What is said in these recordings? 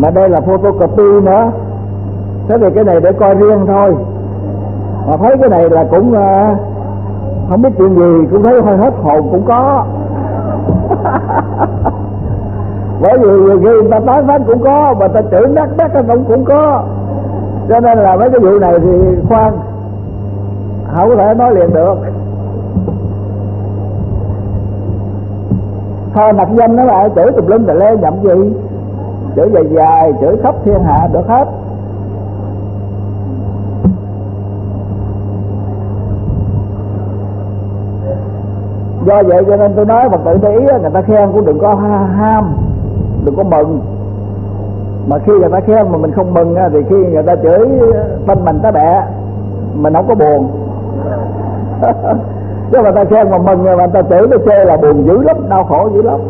Mà đây là photocopy nữa. Thế thì cái này để coi riêng thôi. Mà thấy cái này là cũng không biết chuyện gì, cũng thấy hơi hết hồn cũng có. Bởi vì khi người ta tái phát cũng có, mà ta chửi nát cũng có. Cho nên là mấy cái vụ này thì khoan, không có thể nói liền được. Thôi nặc danh nó lại chửi tùm lum tà lê nhậm gì, chửi dài dài, chửi khắp thiên hạ được hết. Do vậy cho nên tôi nói Phật tử để ý, người ta khen cũng đừng có ham, đừng có mừng. Mà khi người ta khen mà mình không mừng thì khi người ta chửi bên mình tá bẹ, mình không có buồn. Chứ mà ta khen mà mừng mà người ta chửi nó chê là buồn dữ lắm, đau khổ dữ lắm.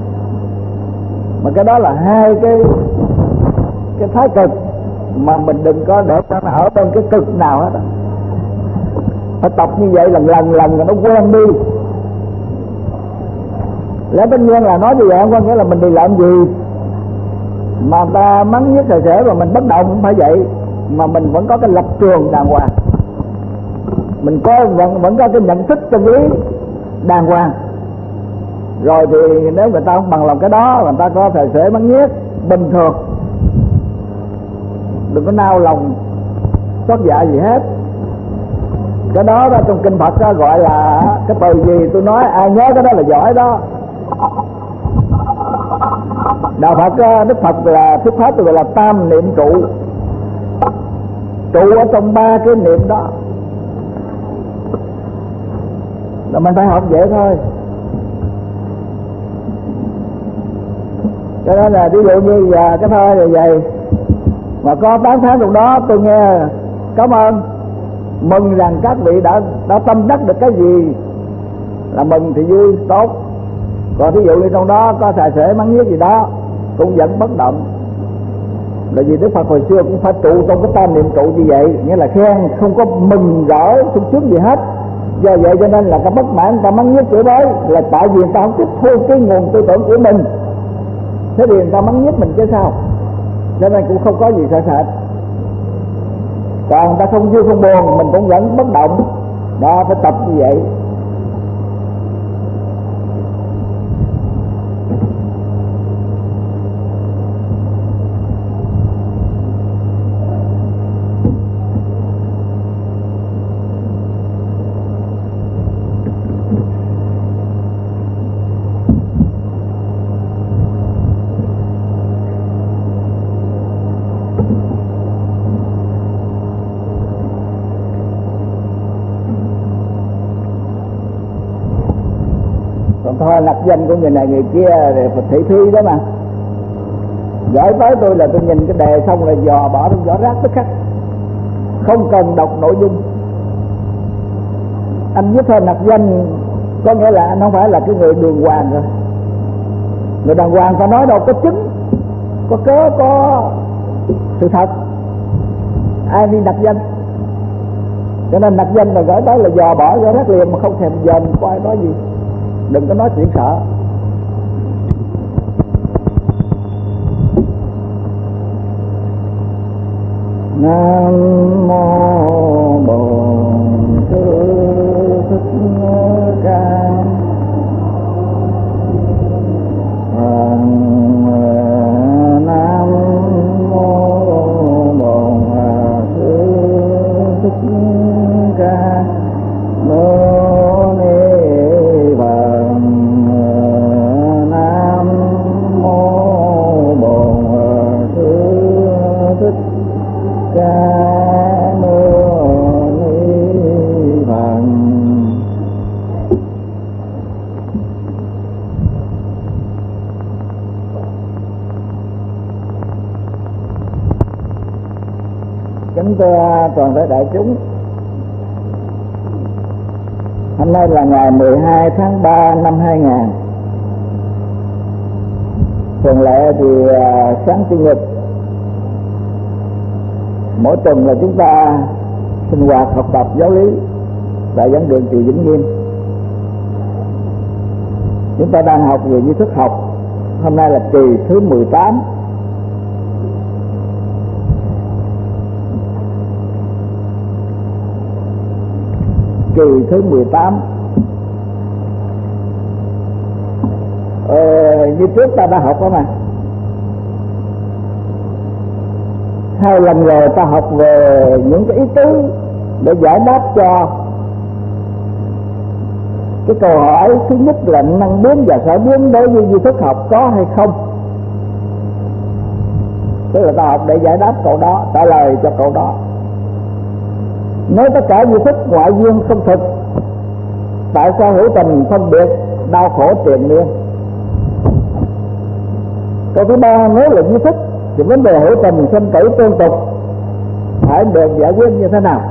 Mà cái đó là hai cái thái cực, mà mình đừng có để nó ở bên cái cực nào hết. Phải tập như vậy lần rồi nó quen đi. Lẽ tất nhiên là nói như vậy không có nghĩa là mình đi làm gì mà ta mắng nhất thời sẽ mà mình bất động, không phải vậy. Mà mình vẫn có cái lập trường đàng hoàng, mình vẫn có cái nhận thức chân lý đàng hoàng. Rồi thì nếu người ta không bằng lòng cái đó, người ta có thời sẽ mắng nhiếc bình thường, đừng có nao lòng xót dạ gì hết. Cái đó trong kinh Phật đó gọi là cái từ gì tôi nói ai nhớ cái đó là giỏi đó. Đạo Phật, Đức Phật là thuyết pháp gọi là tam niệm trụ. Trụ ở trong ba cái niệm đó là mình phải học vậy thôi. Cho nên là ví dụ như cái thơ này vậy mà có 8 tháng trong đó tôi nghe cảm ơn, mừng rằng các vị đã tâm đắc được cái gì là mừng thì vui tốt. Còn ví dụ như trong đó có xài xể mắng nhiếc gì đó cũng vẫn bất động. Là vì Đức Phật hồi xưa cũng phải trụ trong cái tam niệm trụ như vậy, nghĩa là khen không có mừng rỡ sung sướng gì hết. Do vậy cho nên là cái bất mãn người ta mắng nhiếc chửi bới là tại vì người ta không tiếp thu cái nguồn tư tưởng của mình. Thế thì người ta mắng nhiếc mình chứ sao. Cho nên cũng không có gì sợ sệt. Còn người ta không vui không buồn mình cũng vẫn bất động. Đó, phải tập như vậy. Thôi lập danh của người này người kia rồi Phật thị thi đó mà gửi tới tôi là tôi nhìn cái đề xong là dò bỏ trong giỏ rác tức khắc, không cần đọc nội dung. Anh viết thôi lập danh có nghĩa là anh không phải là cái người đường hoàng rồi. Người đàng hoàng ta nói đâu có chứng, có cớ, có sự thật, ai đi lập danh. Cho nên lập danh là gửi tới là dò bỏ giỏ rác liền, mà không thèm dòm có ai nói gì. Đừng có nói chuyện sợ. Nam mô Bổn Sư Thích Ca Nam mô Bổn Sư Thích Ca Mâu Ni Phật. Nam mô Bổn Sư Thích Ca Mâu Ni Phật. Kính thưa toàn thể đại chúng, hôm nay là ngày 12 tháng 3 năm 2000. Thường lệ thì sáng Chủ nhật mỗi tuần là chúng ta sinh hoạt học tập giáo lý tại giảng đường Chùa Vĩnh Nghiêm. Chúng ta đang học về nghi thức học. Hôm nay là kỳ thứ 18. kỳ thứ 18. Như trước ta đã học đó mà, 2 lần rồi ta học về những cái ý tứ để giải đáp cho cái câu hỏi thứ nhất là năng biến và sở biến đối với duy thức học có hay không. Tức là ta học để giải đáp câu đó, trả lời cho câu đó. Nếu tất cả duy thức ngoại duyên không thực, tại sao hữu tình phân biệt đau khổ triền miên? Câu thứ 3, nếu là duy thức thì vấn đề hữu tình sinh tử tương tục phải được giải quyết như thế nào?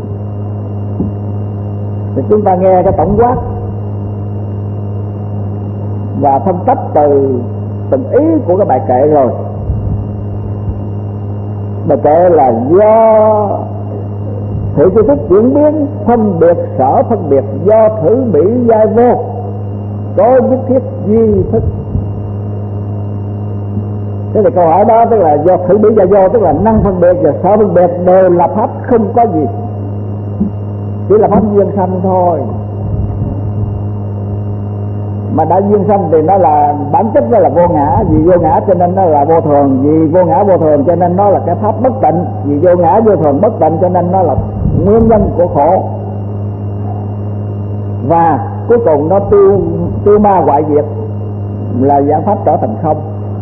Thì chúng ta nghe cái tổng quát và phân tích từ từng ý của cái bài kệ rồi. Bài kệ là do thử duy thức chuyển biến, phân biệt sở phân biệt, do thử bỉ giai vô, có nhất thiết duy thức. Thế thì câu hỏi đó tức là do thử bỉ giai vô, tức là năng phân biệt và sở phân biệt đều là pháp không có gì, chỉ là pháp duyên sanh thôi. Mà đã duyên sanh thì nó là bản chất, nó là vô ngã. Vì vô ngã cho nên nó là vô thường, vì vô ngã vô thường cho nên nó là cái pháp bất tịnh, vì vô ngã vô thường bất tịnh cho nên nó là nguyên nhân của khổ. Và cuối cùng nó tiêu ma hoại diệt, là dạng pháp trở thành không.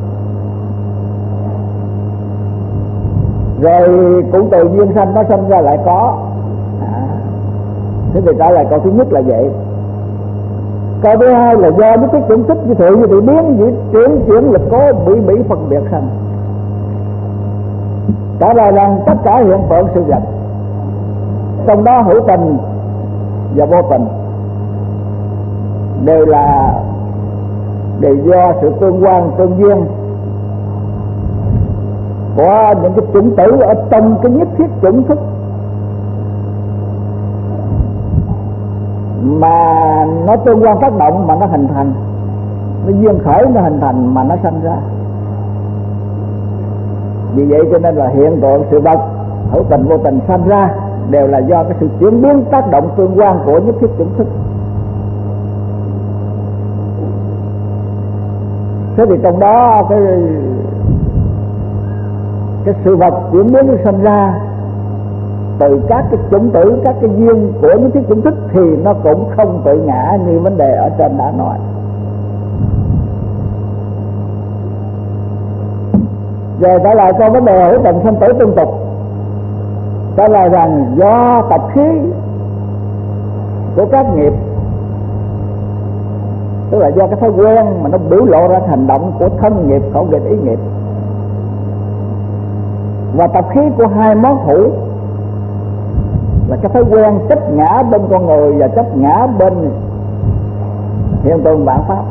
Rồi cũng từ duyên sanh nó sinh ra lại có. Thế thì trả lời câu thứ nhất là vậy. Câu thứ 2 là do những cái chủng thức như thị biến dị chuyển lực cố bị phân biệt sanh. Trả lời rằng tất cả hiện tượng sự vật, trong đó hữu tình và vô tình, đều do sự tương quan tương duyên của những cái chủng tử ở trong cái nhất thiết chủng thức mà nó tương quan tác động mà nó hình thành, nó duyên khởi nó hình thành mà nó sanh ra. Vì vậy cho nên là hiện tượng sự vật hữu tình vô tình sanh ra đều là do cái sự chuyển biến tác động tương quan của nhất thiết chủng thức. Thế thì trong đó cái sự vật chuyển biến sanh ra từ các cái chủng tử, các cái duyên của những cái chủng thức thì nó cũng không tự ngã như vấn đề ở trên đã nói. Về trả lời cho vấn đề hữu tình sanh tử tương tục, trả lời rằng do tập khí của các nghiệp, tức là do cái thói quen mà nó biểu lộ ra hành động của thân nghiệp, khẩu nghiệp, ý nghiệp, và tập khí của 2 món hữu là cái thói quen chấp ngã bên con người và chấp ngã bên hiện tượng vạn pháp,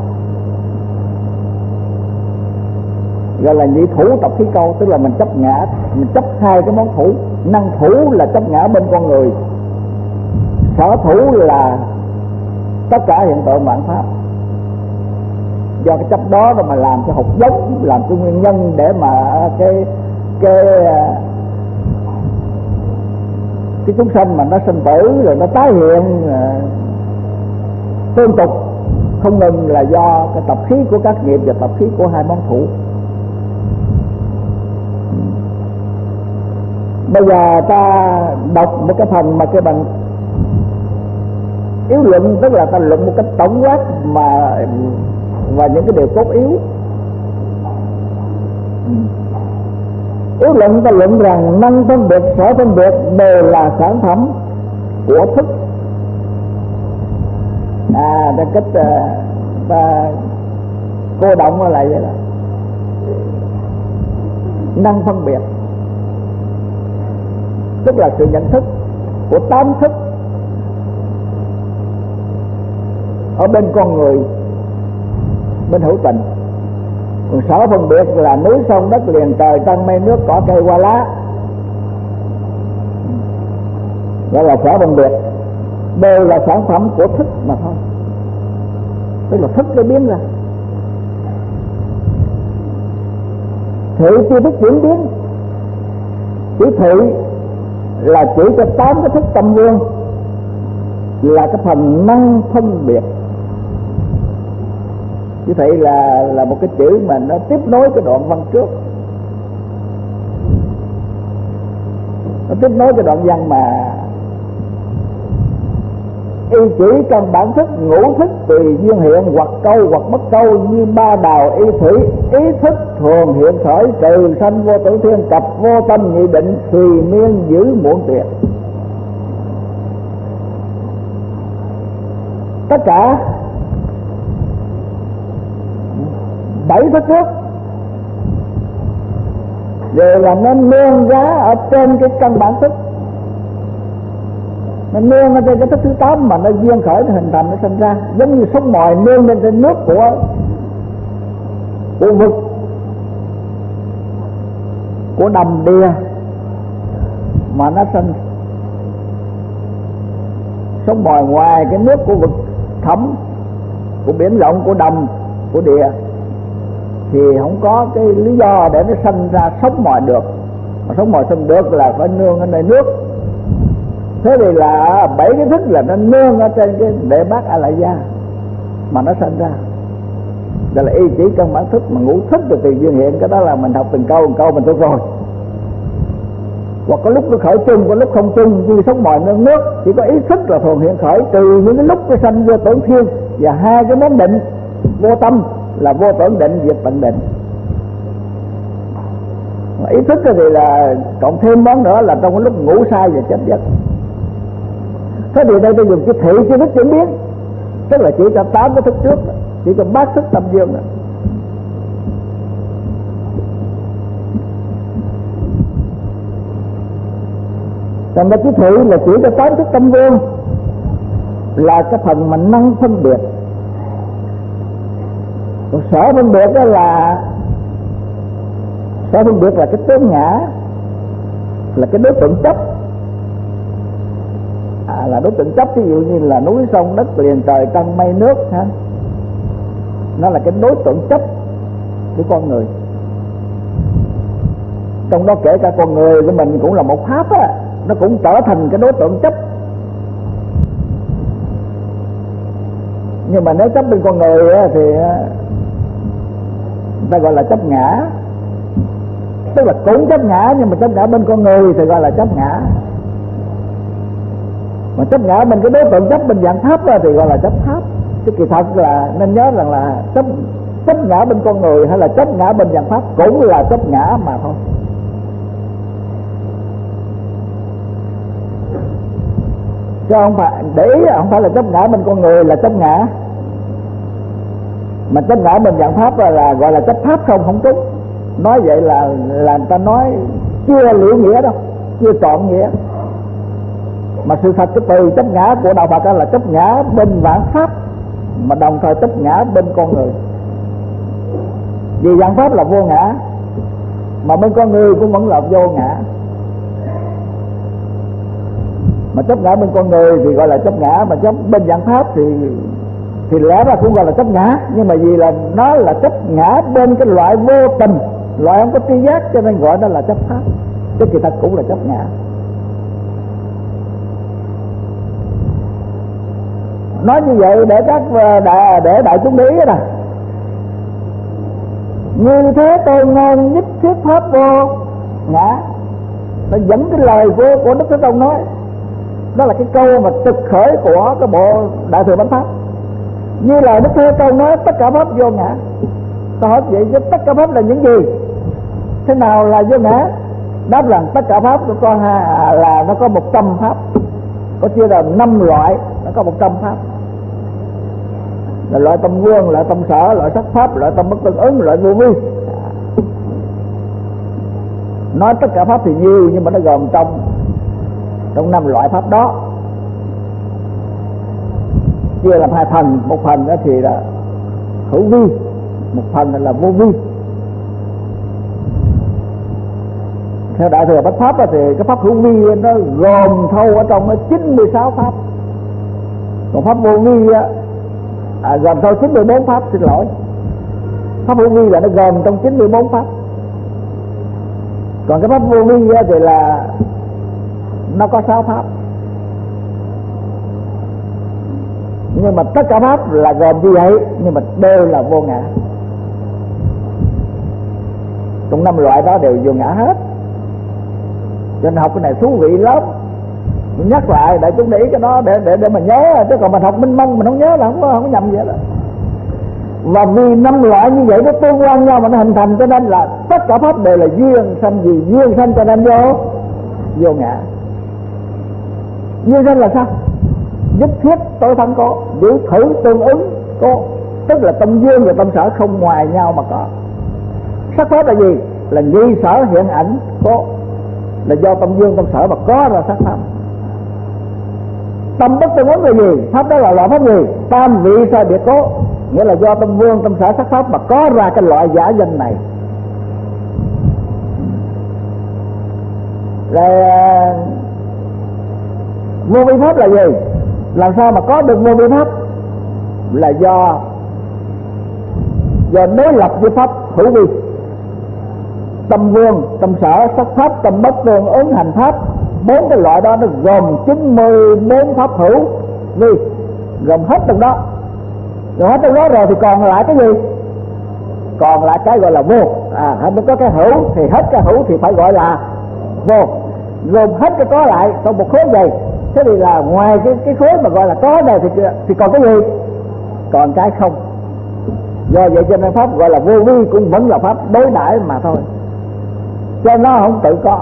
gọi là nhị thủ tập khí câu. Tức là mình chấp ngã, mình chấp 2 cái món thủ. Năng thủ là chấp ngã bên con người, sở thủ là tất cả hiện tượng vạn pháp. Do cái chấp đó mà làm cho hột giống, làm cho nguyên nhân để mà cái chúng sanh mà nó sinh tử rồi nó tái hiện tương tục không ngừng là do cái tập khí của các nghiệp và tập khí của 2 món thủ. Bây giờ ta đọc một cái phần mà cái bằng yếu luận, tức là ta luận một cách tổng quát và những cái điều cốt yếu. Yếu luận ta luận rằng năng phân biệt, sở phân biệt đều là sản phẩm của thức. Ta cách ta cô động lại vậy đó. Năng phân biệt tức là sự nhận thức của 8 thức ở bên con người, bên hữu tình. Còn sở phân biệt là núi sông đất liền trời trăng mây nước cỏ cây hoa lá, đó là sở phân biệt, đều là sản phẩm của thức mà thôi. Tức là thức nó biến ra. Thị chi thức chuyển biến, chữ thị là chỉ cho 8 cái thức tâm vương là cái phần năng phân biệt. Chứ thị là một cái chữ mà nó tiếp nối cái đoạn văn trước, nó tiếp nối cái đoạn văn mà y chỉ căn bản thức, ngũ thức tùy duyên hiện, hoặc câu hoặc bất câu, như ba đào y thủy, ý thức thường hiện khởi, từ sanh vô tử thiên, cập vô tâm nhị định, thùy miên giữ muộn tuyệt. Tất cả 7 thức trước đều là nó nương giá ở trên cái căn bản thức, nó nương ở trên cái thức thứ 8 mà nó duyên khởi, nó hình thành, nó sinh ra. Giống như sóng mòi nương lên trên nước của vực, của đầm đìa mà nó sinh. Sóng mòi ngoài cái nước của vực thẳm, của biển rộng, của đầm, của địa thì không có cái lý do để nó sinh ra sóng mòi được. Mà sóng mòi sinh được là phải nương ở nơi nước. Thế thì là 7 cái thức là nó nương ở trên cái đệ bát A La Gia mà nó sinh ra. Đó là y chỉ căn bản thức, mà ngũ thức từ từ duyên hiện. Cái đó là mình học từng câu mình thuộc rồi. Hoặc có lúc nó khởi chung, có lúc không chung, như sóng mòi nương nước. Chỉ có ý thức là thường hiện khởi từ những cái lúc cái sanh vô tưởng thiên, và hai cái món định vô tâm là vô tưởng định, diệt tận định. Ý thức thì là cộng thêm món nữa là trong cái lúc ngủ sai và chết giấc. Thế thì đây tôi dùng cái thị cái thức chuyển biến, tức là chỉ cho 8 cái thức trước, chỉ cho 8 thức tâm dương đó. Còn cái thị là chỉ cho 8 thức tâm dương, là cái phần mà năng phân biệt. Còn sở phân biệt đó là sở phân biệt là cái tướng ngã, là cái đối tượng chấp. Là đối tượng chấp, ví dụ như là núi sông đất liền trời trăng mây nước ha, nó là cái đối tượng chấp của con người. Trong đó kể cả con người của mình cũng là một pháp á, nó cũng trở thành cái đối tượng chấp. Nhưng mà nếu chấp bên con người á, thì ta gọi là chấp ngã, tức là cũng chấp ngã, nhưng mà chấp ngã bên con người thì gọi là chấp ngã. Mà chấp ngã bên cái đối tượng chấp bên dạng pháp thì gọi là chấp pháp. Chứ kỳ thật là nên nhớ rằng là chấp ngã bên con người hay là chấp ngã bên dạng pháp cũng là chấp ngã mà thôi. Chứ không phải để ý, không phải là chấp ngã bên con người là chấp ngã, mà chấp ngã bên dạng pháp là gọi là chấp pháp không đúng. Nói vậy là người ta nói chưa liễu nghĩa đâu, chưa trọn nghĩa. Mà sự thật cái từ chấp ngã của đạo Phật là chấp ngã bên vạn pháp, mà đồng thời chấp ngã bên con người. Vì vạn pháp là vô ngã, mà bên con người cũng vẫn là vô ngã. Mà chấp ngã bên con người thì gọi là chấp ngã, mà chấp bên vạn pháp thì lẽ ra cũng gọi là chấp ngã. Nhưng mà vì là nó là chấp ngã bên cái loại vô tình, loại không có tri giác, cho nên gọi nó là chấp pháp. Chứ kỳ thật cũng là chấp ngã. Nói như vậy để đại chúng để ý nè. Như thế tôi ngon nhất thiết pháp vô ngã. Nó dẫn cái lời của Đức Thế Tôn nói. Đó là cái câu mà trực khởi của cái bộ Đại Thừa Bánh Pháp. Như là Đức Thế Tôn nói tất cả pháp vô ngã. Tôi hỏi vậy chứ tất cả pháp là những gì? Thế nào là vô ngã? Đáp rằng tất cả pháp là nó có 100 pháp. Có chia là 5 loại, nó có 100 pháp. Là loại tâm vương, loại tâm sở, loại sắc pháp, loại tâm bất tương ứng, loại vô vi. Nói tất cả pháp thì nhiều, nhưng mà nó gồm trong 5 loại pháp đó. Chia làm 2 phần, một phần đó thì là hữu vi, một phần là vô vi. Theo Đại Thừa Bách Pháp thì cái pháp hữu vi nó gồm thâu ở trong nó 96 pháp. Còn pháp vô vi gồm thâu 94 pháp, xin lỗi. Pháp hữu vi là nó gồm trong 94 pháp. Còn cái pháp vô vi thì là nó có 6 pháp. Nhưng mà tất cả pháp là gồm như vậy, nhưng mà đều là vô ngã. Trong 5 loại đó đều vô ngã hết. Cho nên học cái này thú vị lắm. Mình nhắc lại để chúng để ý cái đó để mà nhớ, chứ còn mình học minh mông mình không nhớ là không có nhầm vậy đó. Và vì 5 loại như vậy nó tương quan nhau mà nó hình thành, cho nên là tất cả pháp đều là duyên sanh. Gì duyên sanh cho nên vô ngã. Duyên sanh là sao? Nhất thiết tối thắng có, giữ thử tương ứng có, tức là tâm duyên và tâm sở không ngoài nhau mà có. Sắc pháp là gì? Là nhi sở hiện ảnh có, là do tâm duyên tâm sở mà có ra sắc pháp. Tâm bất tương ứng là gì? Pháp đó là loại pháp gì? Tam vị sai biệt có, nghĩa là do tâm vương tâm sở sắc pháp mà có ra cái loại giả danh này. Rồi vô vi pháp là gì? Làm sao mà có được vô vi pháp? Là do đối lập với pháp hữu vi. Tâm vương, tâm sở, sắc pháp, tâm bất tương ứng hành pháp, 4 cái loại đó nó gồm 94 pháp hữu vi, gồm hết trong đó. Rồi hết trong đó rồi thì còn lại cái gì? Còn lại cái gọi là vô. Hết có cái hữu thì hết cái hữu thì phải gọi là vô. Gồm hết cái có lại trong một khối vậy. Thế thì là ngoài cái khối mà gọi là có này thì còn cái gì? Còn cái không. Do vậy cho nên pháp gọi là vô vi cũng vẫn là pháp đối đãi mà thôi, cho nó không tự có.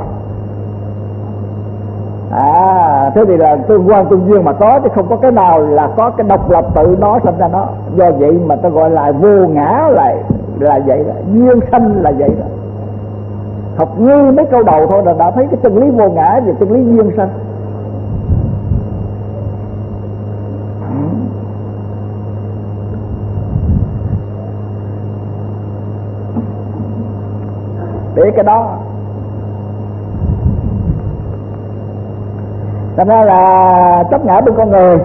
Thế thì là tương quan tương duyên mà có, chứ không có cái nào là có cái độc lập tự nó sinh ra nó. Do vậy mà ta gọi là vô ngã là vậy đó, duyên sanh là vậy đó. Học nghi mấy câu đầu thôi là đã thấy cái chân lý vô ngã và chân lý duyên sanh. Để cái đó thành ra là chấp ngã bên con người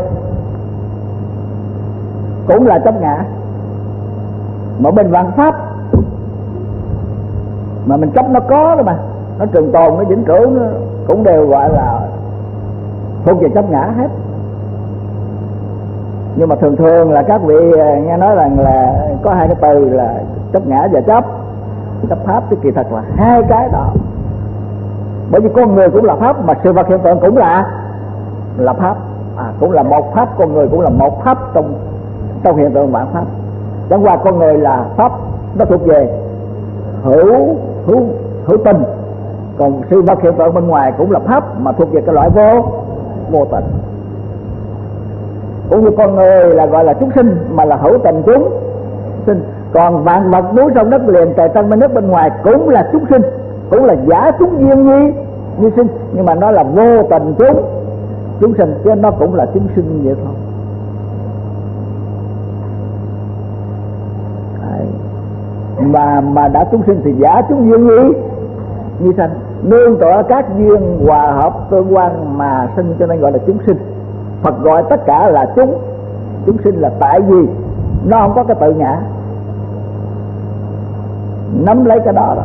cũng là chấp ngã, mà bên vạn pháp mà mình chấp nó có đó mà, nó trường tồn, nó vĩnh cửu, nó cũng đều gọi là thuộc về chấp ngã hết. Nhưng mà thường thường là các vị nghe nói rằng là có 2 cái từ là chấp ngã và chấp pháp, thì kỳ thật là 2 cái đó. Bởi vì con người cũng là pháp, mà sự vật hiện tượng cũng là pháp, cũng là một pháp. Con người cũng là một pháp trong hiện tượng vạn pháp. Chẳng qua con người là pháp, nó thuộc về hữu tình, còn sự vật hiện tượng bên ngoài cũng là pháp mà thuộc về cái loại vô tình. Cũng như con người là gọi là chúng sinh mà là hữu tình chúng sinh, còn vạn vật núi sông đất liền trời trăng bên nước bên ngoài cũng là chúng sinh, cũng là giả chúng duyên như sinh, nhưng mà nó là vô tình chúng sinh, chứ nó cũng là chúng sinh vậy thôi. Mà đã chúng sinh thì giả chúng duyên như sanh, nương tựa các duyên hòa hợp tương quan mà sinh, cho nên gọi là chúng sinh. Phật gọi tất cả là chúng sinh là tại vì nó không có cái tự ngã. Nắm lấy cái đó,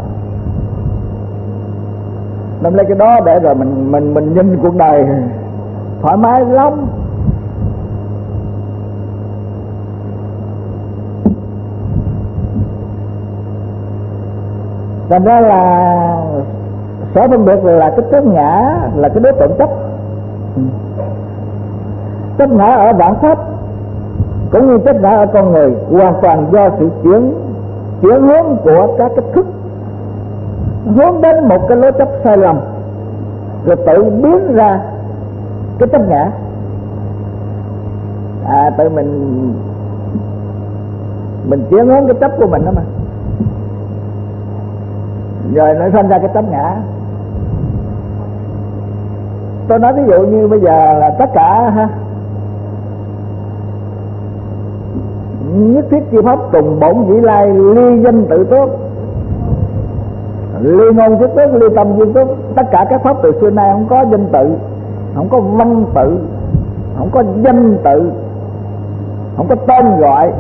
nắm lấy cái đó để rồi mình nhìn cuộc đời thoải mái lắm. Thành ra là sở phân biệt là cái chấp ngã, là cái đối tượng chấp. Chấp ngã ở vạn pháp cũng như chấp ngã ở con người hoàn toàn do sự chuyển hướng của các cái thức hướng đến một cái lối chấp sai lầm, rồi tự biến ra cái chấp ngã. Tự mình chuyển hướng cái chấp của mình đó mà, rồi nó sinh ra cái chấp ngã. Tôi nói ví dụ như bây giờ là tất cả nhất thiết chi pháp cùng bổn vĩ lai, ly danh tự tốt, ly ngôn chức tốt, ly tâm duyên tốt. Tất cả các pháp từ xưa nay không có danh tự, không có văn tự, không có danh tự, không có tên gọi.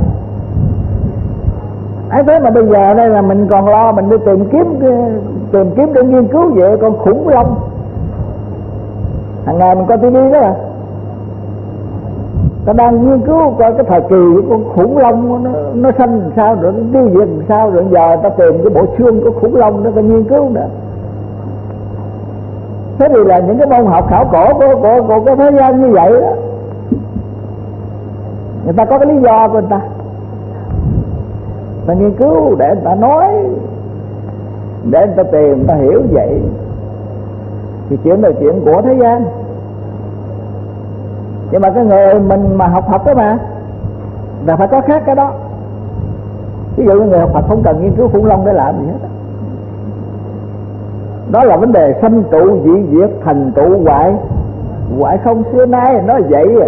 Ấy thế mà bây giờ đây là mình còn lo mình đi tìm kiếm để nghiên cứu về con khủng long. Hàng ngày mình coi tivi đó ta đang nghiên cứu coi cái thời kỳ của con khủng long nó sanh làm sao, rồi nó tiêu diệt làm sao, rồi giờ ta tìm cái bộ xương của khủng long đó ta nghiên cứu nữa. Thế thì là những cái môn học khảo cổ của cái thế gian như vậy đó, người ta có cái lý do của người ta nghiên cứu để người ta nói, để người ta tìm, người ta hiểu vậy. Thì chuyện là chuyện của thế gian, nhưng mà cái người mình mà học Phật đó mà là phải có khác cái đó. Ví dụ như người học Phật không cần nghiên cứu khủng long để làm gì hết. Đó là vấn đề sanh trụ dị diệt, thành trụ hoại không, xưa nay nó vậy à.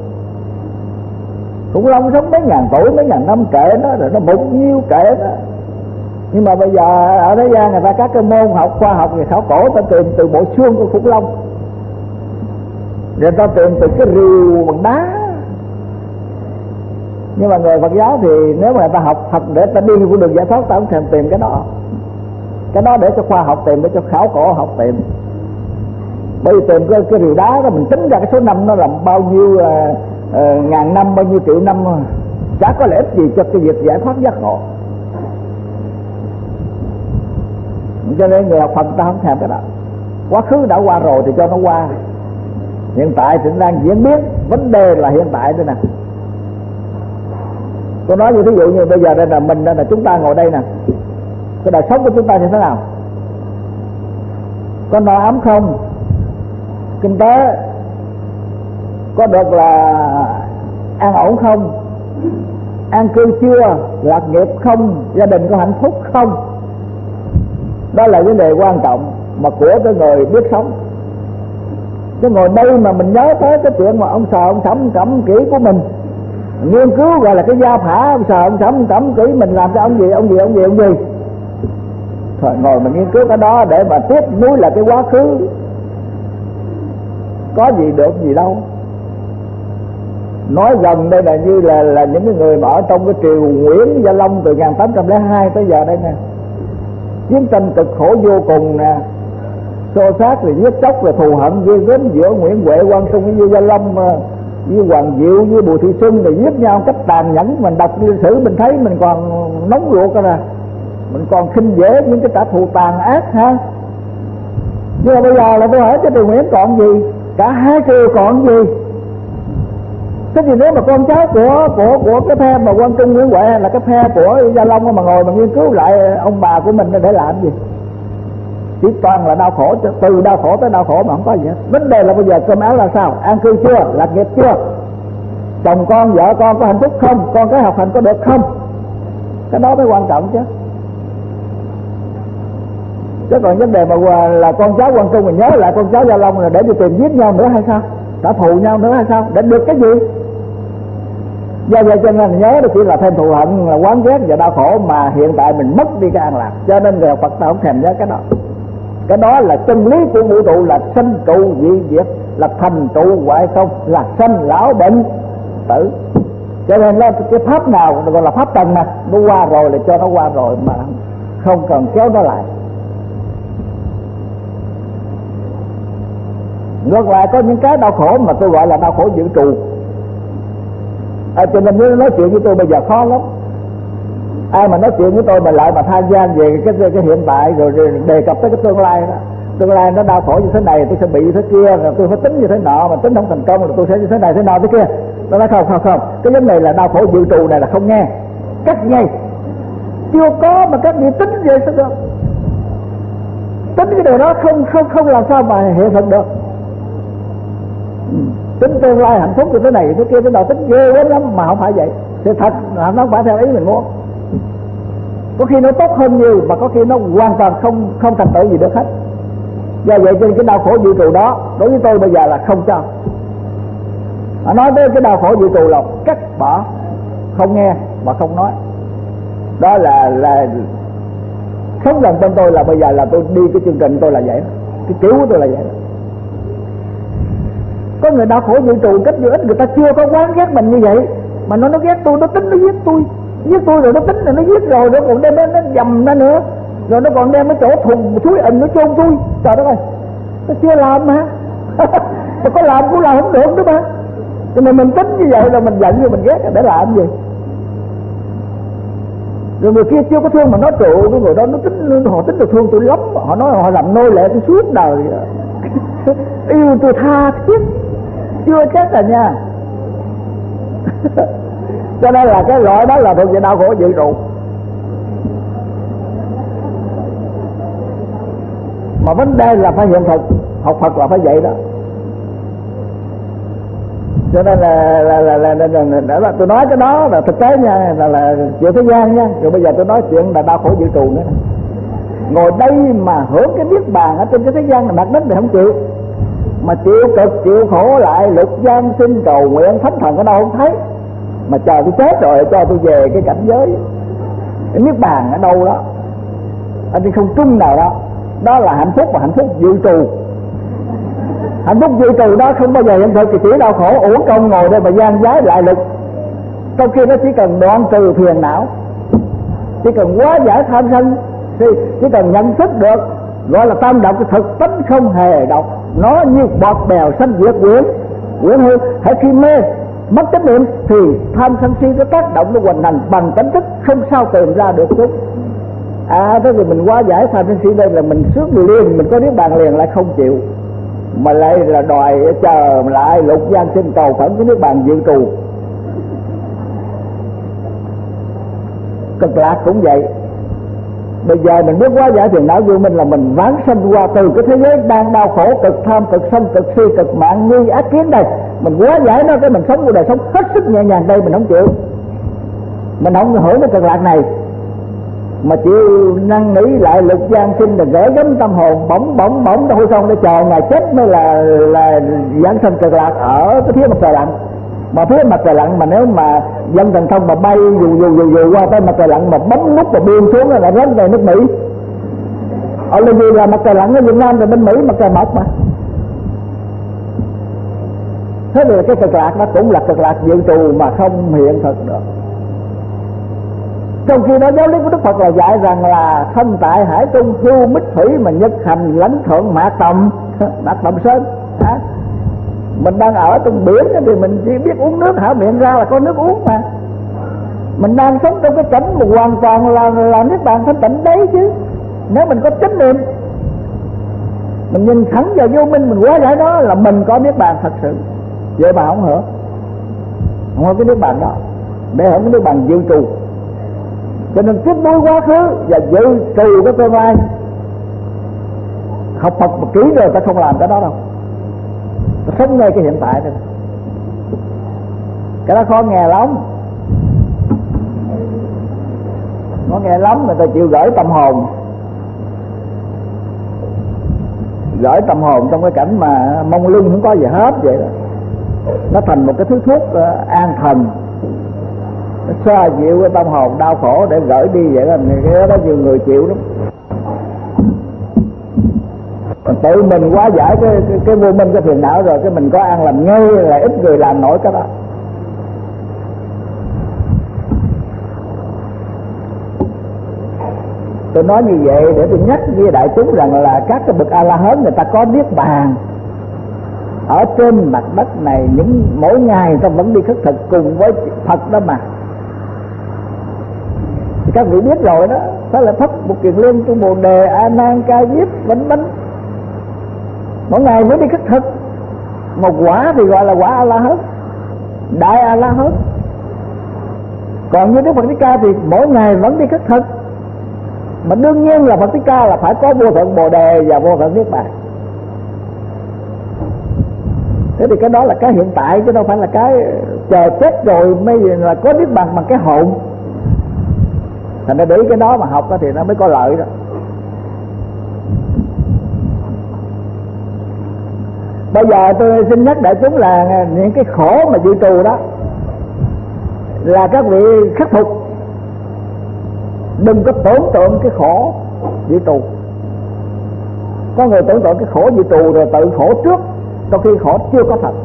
Khủng long sống mấy ngàn tuổi, mấy ngàn năm kệ nó, rồi nó mục nhiêu kệ đó. Nhưng mà bây giờ ở thế gian người ta các cái môn học khoa học về khảo cổ, ta tìm từ bộ xương của khủng long, người ta tìm từ cái rìu bằng đá. Nhưng mà người Phật giáo thì nếu mà người ta học thật để ta đi con đường giải thoát, ta không thèm tìm cái đó. Cái đó để cho khoa học tìm, để cho khảo cổ học tìm. Bởi vì tìm cái rìu đá đó, mình tính ra cái số năm nó là bao nhiêu ngàn năm, bao nhiêu triệu năm, chả có lợi ích gì cho cái việc giải thoát giác ngộ. Cho nên người học Phật ta không thèm cái đó. Quá khứ đã qua rồi thì cho nó qua, hiện tại thì đang diễn biến. Vấn đề là hiện tại đây nè. Tôi nói như ví dụ như bây giờ đây là mình, đây là chúng ta ngồi đây nè, cái đời sống của chúng ta như thế nào? Có no ấm không? Kinh tế có được là an ổn không? An cư chưa? Lạc nghiệp không? Gia đình có hạnh phúc không? Đó là vấn đề quan trọng mà của cái người biết sống. Chứ ngồi đây mà mình nhớ tới cái chuyện mà ông sờ ông sẩm cẩm kỹ của mình, nghiên cứu gọi là cái gia phả, ông sờ ông sẩm cẩm kỹ mình làm cho ông gì thôi, ngồi mình nghiên cứu cái đó để mà tiếp nối là cái quá khứ, có gì được gì đâu. Nói gần đây là như là những cái người mà ở trong cái triều Nguyễn Gia Long từ 1802 tới giờ đây nè, chiến tranh cực khổ vô cùng nè, xô xát rồi giết chóc rồi thù hận ghê gớm giữa Nguyễn Huệ, Quang Trung với Gia Long với Hoàng Diệu với Bùi Thị Xuân, rồi giết nhau cách tàn nhẫn. Mình đọc lịch sử mình thấy mình còn nóng ruột rồi nè, mình còn khinh dễ những cái trả thù tàn ác ha. Nhưng mà bây giờ là tôi hỏi cho Triều Nguyễn còn gì? Cả hai triều còn gì? Thế thì nếu mà con cháu của cái phe mà Quang Trung Nguyễn Huệ là cái phe của Gia Long mà ngồi mà nghiên cứu lại ông bà của mình để làm gì? Chỉ toàn là đau khổ, từ đau khổ tới đau khổ mà không có gì hết. Vấn đề là bây giờ cơm áo là sao? An cư chưa? Lạc nghiệp chưa? Chồng con, vợ con có hạnh phúc không? Con cái học hành có được không? Cái đó mới quan trọng chứ. Chứ còn vấn đề mà là con cháu Quang Trung mình nhớ lại con cháu Gia Long là để đi tìm giết nhau nữa hay sao? Trả thù nhau nữa hay sao? Để được cái gì? Do vậy cho nên nhớ đó chỉ là thêm thù hận, là oán ghét và đau khổ, mà hiện tại mình mất đi cái an lạc. Cho nên người Phật ta không thèm nhớ cái đó. Cái đó là chân lý của vũ trụ, là sanh trụ dị diệt, là thành trụ hoại không, là sanh lão bệnh tử. Cho nên là cái pháp nào gọi là pháp trần mà nó qua rồi là cho nó qua rồi, mà không cần kéo nó lại. Ngược lại có những cái đau khổ mà tôi gọi là đau khổ dự trù. Cho nên nếu nói chuyện với tôi bây giờ khó lắm. Ai mà nói chuyện với tôi mà lại mà than gian về cái hiện tại rồi đề cập tới cái tương lai đó, tương lai nó đau khổ như thế này, tôi sẽ bị như thế kia, rồi tôi phải tính như thế nọ, mà tính không thành công rồi tôi sẽ như thế này thế nọ thế kia. Tôi nói không, cái vấn đề là đau khổ dự trù này là không nghe, cắt ngay, chưa có mà các vị tính về sao được? Tính cái điều đó không làm sao mà hiện thực được. Tính tương lai hạnh phúc như thế này thế kia thế nào, tính ghê quá lắm mà không phải vậy. Sự thật là nó không phải theo ý mình muốn. Có khi nó tốt hơn nhiều, mà có khi nó hoàn toàn không thành tựu gì được hết. Do vậy cho nên cái đau khổ dự trù đó đối với tôi bây giờ là không cho. Nói tới cái đau khổ dự trù là cắt bỏ, không nghe và không nói. Đó là sống gần bên tôi là bây giờ là tôi đi cái chương trình tôi là vậy đó. Cái kiểu của tôi là vậy đó. Có người đau khổ dự trù cách vô ích, người ta chưa có quán ghét mình như vậy, mà nó ghét tôi, nó tính nó giết tôi rồi nó tính là nó giết rồi, nó còn đem nó dầm ra nữa, rồi nó còn đem cái chỗ thùng suối ình nó chôn tôi. Trời đất ơi, nó chưa làm mà. Mà có làm cũng làm không được nữa mà. Cho nên mình tính như vậy là mình giận rồi mình ghét để làm gì. Rồi người kia chưa có thương mà nói trụ cái người đó nó tính, họ tính được thương tôi lắm, họ nói họ làm nô lệ tôi suốt đời yêu tôi tha thiết, chưa chắc là nha. Cho nên là cái loại đó là thuộc về đau khổ dự trụ. Mà vấn đề là phải hiện thực, học Phật là phải vậy đó. Cho nên là tôi nói cái đó là thực tế nha, là chuyện thế gian nha. Rồi bây giờ tôi nói chuyện là đau khổ dự trù nữa. Ngồi đây mà hưởng cái niết bàn ở trên cái thế gian này, mặt đất này không chịu, mà chịu cực chịu khổ lại, lục gian sinh cầu nguyện thánh thần ở đâu không thấy, mà chờ tôi chết rồi cho tôi về cái cảnh giới cái niết bàn ở đâu đó ở trên không trung nào đó. Đó là hạnh phúc, và hạnh phúc dự trù. Hạnh phúc dự trù đó không bao giờ hiện thực, thì chỉ đau khổ uổng công ngồi đây mà gian giái lại lực. Trong khi nó chỉ cần đoạn trừ phiền não, chỉ cần hóa giải tham sân, chỉ cần nhận thức được gọi là tam độc, cái thực tánh không hề độc, nó như bọt bèo sanh diệt quyển hư. Hãy khi mê mất chánh niệm thì tham sân si nó tác động, nó hoành hành bằng tánh thức, không sao tìm ra được chúng. Thế thì mình hóa giải tham sân si đây là mình sướng liền, mình có niết bàn liền, lại không chịu, mà lại là đòi chờ lại lục gian sinh cầu phẫn cái niết bàn dự trù. Cực lạc cũng vậy. Bây giờ mình biết hóa giải phiền não vô minh là mình vãng sanh qua từ cái thế giới đang đau khổ, cực tham, cực sân, cực si, cực mạng, nghi ác kiến đây. Mình hóa giải nó, cái mình sống cuộc đời sống hết sức nhẹ nhàng đây, mình không chịu, mình không hưởng cái cực lạc này, mà chịu năn nỉ lại lục gian sinh, là gửi gắm tâm hồn bỗng thôi xong để chờ ngày chết mới là giảng sanh cực lạc ở cái phía mặt trời lặn. Mà phía mặt trời lặn mà nếu mà dân thần thông mà bay dù qua tới mặt trời lặn mà bấm nút và biên xuống là rớt về nước Mỹ. Ở là gì, là mặt trời lặn ở Việt Nam rồi bên Mỹ mặt trời mọc mà. Thế thì cái cực lạc nó cũng là cực lạc dự trù mà không hiện thực được. Trong khi đó giáo lý của Đức Phật là dạy rằng là thân tại hải trung hưu mít thủy, mà nhất hành lãnh thượng mạc tầm sơn. Mình đang ở trong biển thì mình chỉ biết uống nước, hả miệng ra là có nước uống mà. Mình đang sống trong cái cảnh mà hoàn toàn là niết bàn thanh tịnh đấy chứ. Nếu mình có chánh niệm, mình nhìn thẳng vào vô minh, mình hóa giải đó là mình có niết bàn thật sự. Vậy mà không hưởng, không có cái niết bàn đó, để hưởng cái niết bàn dự trù. Cho nên tiếp nối quá khứ và dự trù cái tương lai. Học Phật mà kỹ rồi ta không làm cái đó đâu, ta sống ngay cái hiện tại thôi. Cái đó khó nghe lắm, nó nghe lắm, người ta chịu gửi tâm hồn trong cái cảnh mà mông lung không có gì hết vậy đó. Nó thành một cái thứ thuốc an thần, nó xoa dịu cái tâm hồn đau khổ để gửi đi vậy đó. Cái đó nhiều người chịu lắm. Tự mình hóa giải cái vô minh, cái phiền não rồi cái mình có an lành ngay, là ít người làm nổi cái đó. Tôi nói như vậy để tôi nhắc với đại chúng rằng là các cái bậc A-la-hán người ta có niết bàn ở trên mặt đất này, mỗi ngày người ta vẫn đi khất thực cùng với Phật đó mà. Thì các vị biết rồi đó, đó là Pháp Một Kiền Liên, Tu Bồ Đề, A Nan, Ca Diếp, Bánh, mỗi ngày mới đi khất thực. Một quả thì gọi là quả A-la-hán, đại A-la-hán. Còn như Đức Phật Thích Ca thì mỗi ngày vẫn đi khất thực. Mà đương nhiên là Phật Thích Ca là phải có vô thượng Bồ Đề và vô thượng Niết Bàn. Thế thì cái đó là cái hiện tại, chứ đâu phải là cái chờ chết rồi mới là có Niết Bàn bằng cái hồn. Thành ra để cái đó mà học thì nó mới có lợi đó. Bây giờ tôi xin nhắc đại chúng là những cái khổ mà dự trù đó là các vị khắc phục. Đừng có tưởng tượng cái khổ dự trù. Có người tưởng tượng cái khổ dự trù rồi tự khổ trước, trong khi khổ chưa có thật.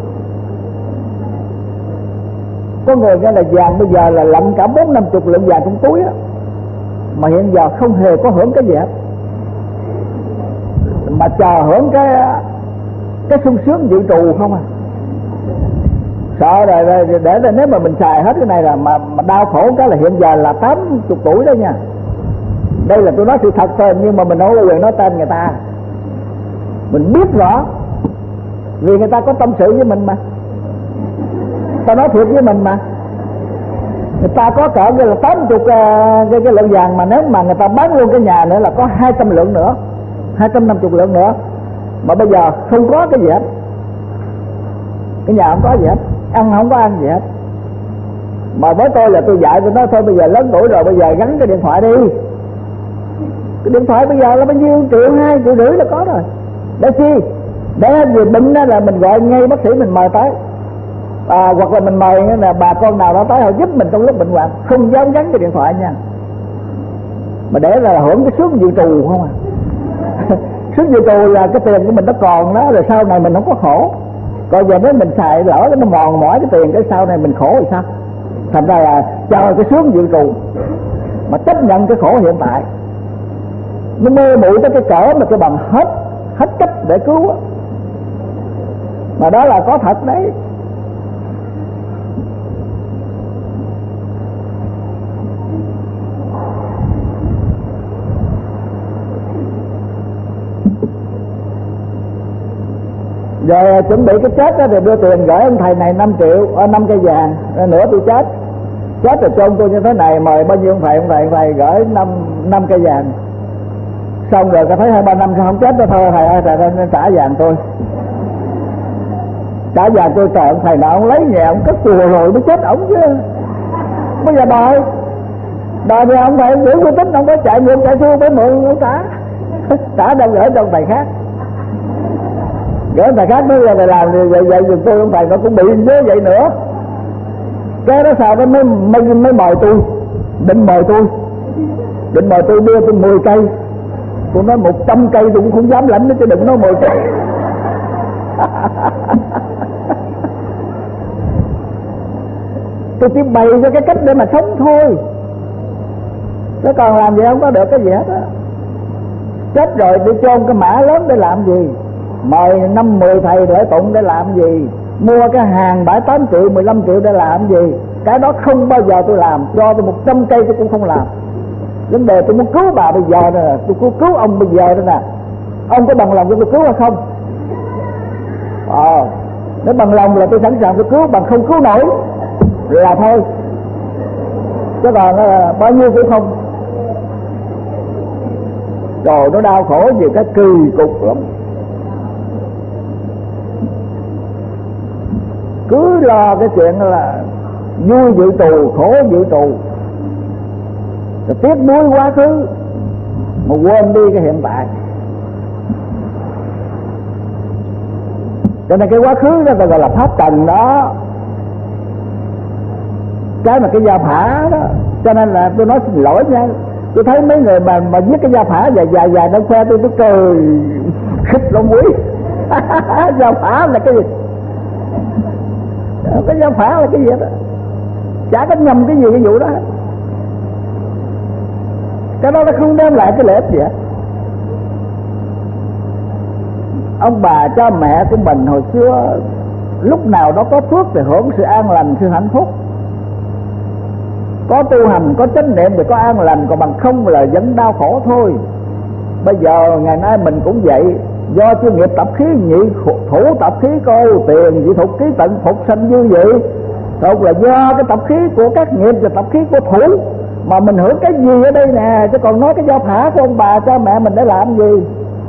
Có người nghe là vàng bây giờ là lậm cả 40-50 lượng vàng trong túi đó, mà hiện giờ không hề có hưởng cái gì hết, mà chờ hưởng cái sung sướng dự trù không à. sợ rồi để nếu mà mình xài hết cái này là mà đau khổ cái là hiện giờ là 80 tuổi đó nha. Đây là tôi nói sự thật thôi, nhưng mà mình không có quyền nói tên người ta. Mình biết rõ, vì người ta có tâm sự với mình mà, ta nói thiệt với mình mà. Người ta có cỡ là 80 cái lượng vàng, mà nếu mà người ta bán luôn cái nhà nữa là có 200 lượng nữa, 250 lượng nữa, mà bây giờ không có cái gì hết. Cái nhà không có gì hết, ăn không có ăn gì hết. Mà với tôi là tôi dạy tôi nói thôi bây giờ lớn tuổi rồi, bây giờ gắn cái điện thoại đi. Cái điện thoại bây giờ là bao nhiêu triệu, 2,5 triệu là có rồi. Để chi? Để gì bệnh đó là mình gọi ngay bác sĩ mình mời tới, hoặc là mình mời là bà con nào đó tới họ giúp mình trong lúc bệnh hoạn. Không dám gắn cái điện thoại nha, mà để là hưởng cái sướng dự trù không à. Sướng dự trù là cái tiền của mình nó còn đó, rồi sau này mình không có khổ. Còn giờ nếu mình xài lỡ nó mòn mỏi cái tiền, cái sau này mình khổ thì sao? Thành ra là chờ cái sướng dự trù, mà chấp nhận cái khổ hiện tại. Nó mê muội tới cái cỡ mà cái bằng hết cách để cứu. Mà đó là có thật đấy. Rồi chuẩn bị cái chết đó, thì đưa tiền gửi ông thầy này 5 triệu, 5 cây vàng, rồi nữa tôi chết rồi chôn tôi như thế này, mời bao nhiêu ông thầy gửi 5 cây vàng. Xong rồi có thấy 2-3 năm không chết đó, thôi thầy ơi, thầy nên trả vàng tôi. Trả vàng tôi, trời, ông thầy nào ông lấy nhà ông cất chùa rồi mới chết ổng chứ. Bây giờ đòi thì ông thầy giữ uy tín, ông có chạy ngược chạy xuôi với mượn ông trả đâu gửi cho ông thầy khác. Gửi thầy khác mới là thầy làm thì vậy giùm tôi, ông thầy nó cũng bị như vậy nữa. Cái đó sao mới mời tôi, định mời tôi đưa tôi 10 cây. Tôi nói 100 cây tôi cũng không dám lãnh nữa, chứ đừng nói 10 cây. Tôi chỉ bày cho cái cách để mà sống thôi, chứ còn làm gì không có được cái gì hết á. Chết rồi đi chôn cái mã lớn để làm gì? Mời 5-10 thầy để tụng để làm gì? Mua cái hàng 7-8 triệu 15 triệu để làm gì? Cái đó không bao giờ tôi làm. Cho tôi 100 cây tôi cũng không làm. Vấn đề tôi muốn cứu bà bây giờ nè, tôi cứu ông bây giờ đó nè. Ông có bằng lòng cho tôi cứu hay không? Nếu bằng lòng là tôi sẵn sàng tôi cứu, bằng không cứu nổi là thôi. Chứ còn bao nhiêu cũng không. Rồi nó đau khổ vì cái kỳ cục lắm. Cứ lo cái chuyện là vui dự trù, khổ dự trù, rồi tiếc nuối quá khứ mà quên đi cái hiện tại. Cho nên cái quá khứ đó gọi là pháp trần đó, cái mà cái gia phả đó. Cho nên là tôi nói xin lỗi nha, tôi thấy mấy người mà viết cái gia phả dài nó khoe tôi cười khích lông quý. Gia phả là cái gì? Cái gia phả là cái gì đó, chả có nhầm cái gì cái vụ đó. Cái đó nó không đem lại cái lợi ích gì hết. Ông bà cha mẹ của mình hồi xưa lúc nào đó có phước thì hưởng sự an lành, sự hạnh phúc. Có tu hành, có chánh niệm thì có an lành, còn bằng không là vẫn đau khổ thôi. Bây giờ ngày nay mình cũng vậy, do chư nghiệp tập khí nhị thủ tập khí câu tiền dị thục khí tận phục sanh như vậy. Thuộc là do cái tập khí của các nghiệp và tập khí của thủ mà mình hưởng cái gì ở đây nè. Chứ còn nói cái gia phả của ông bà cha mẹ mình để làm gì?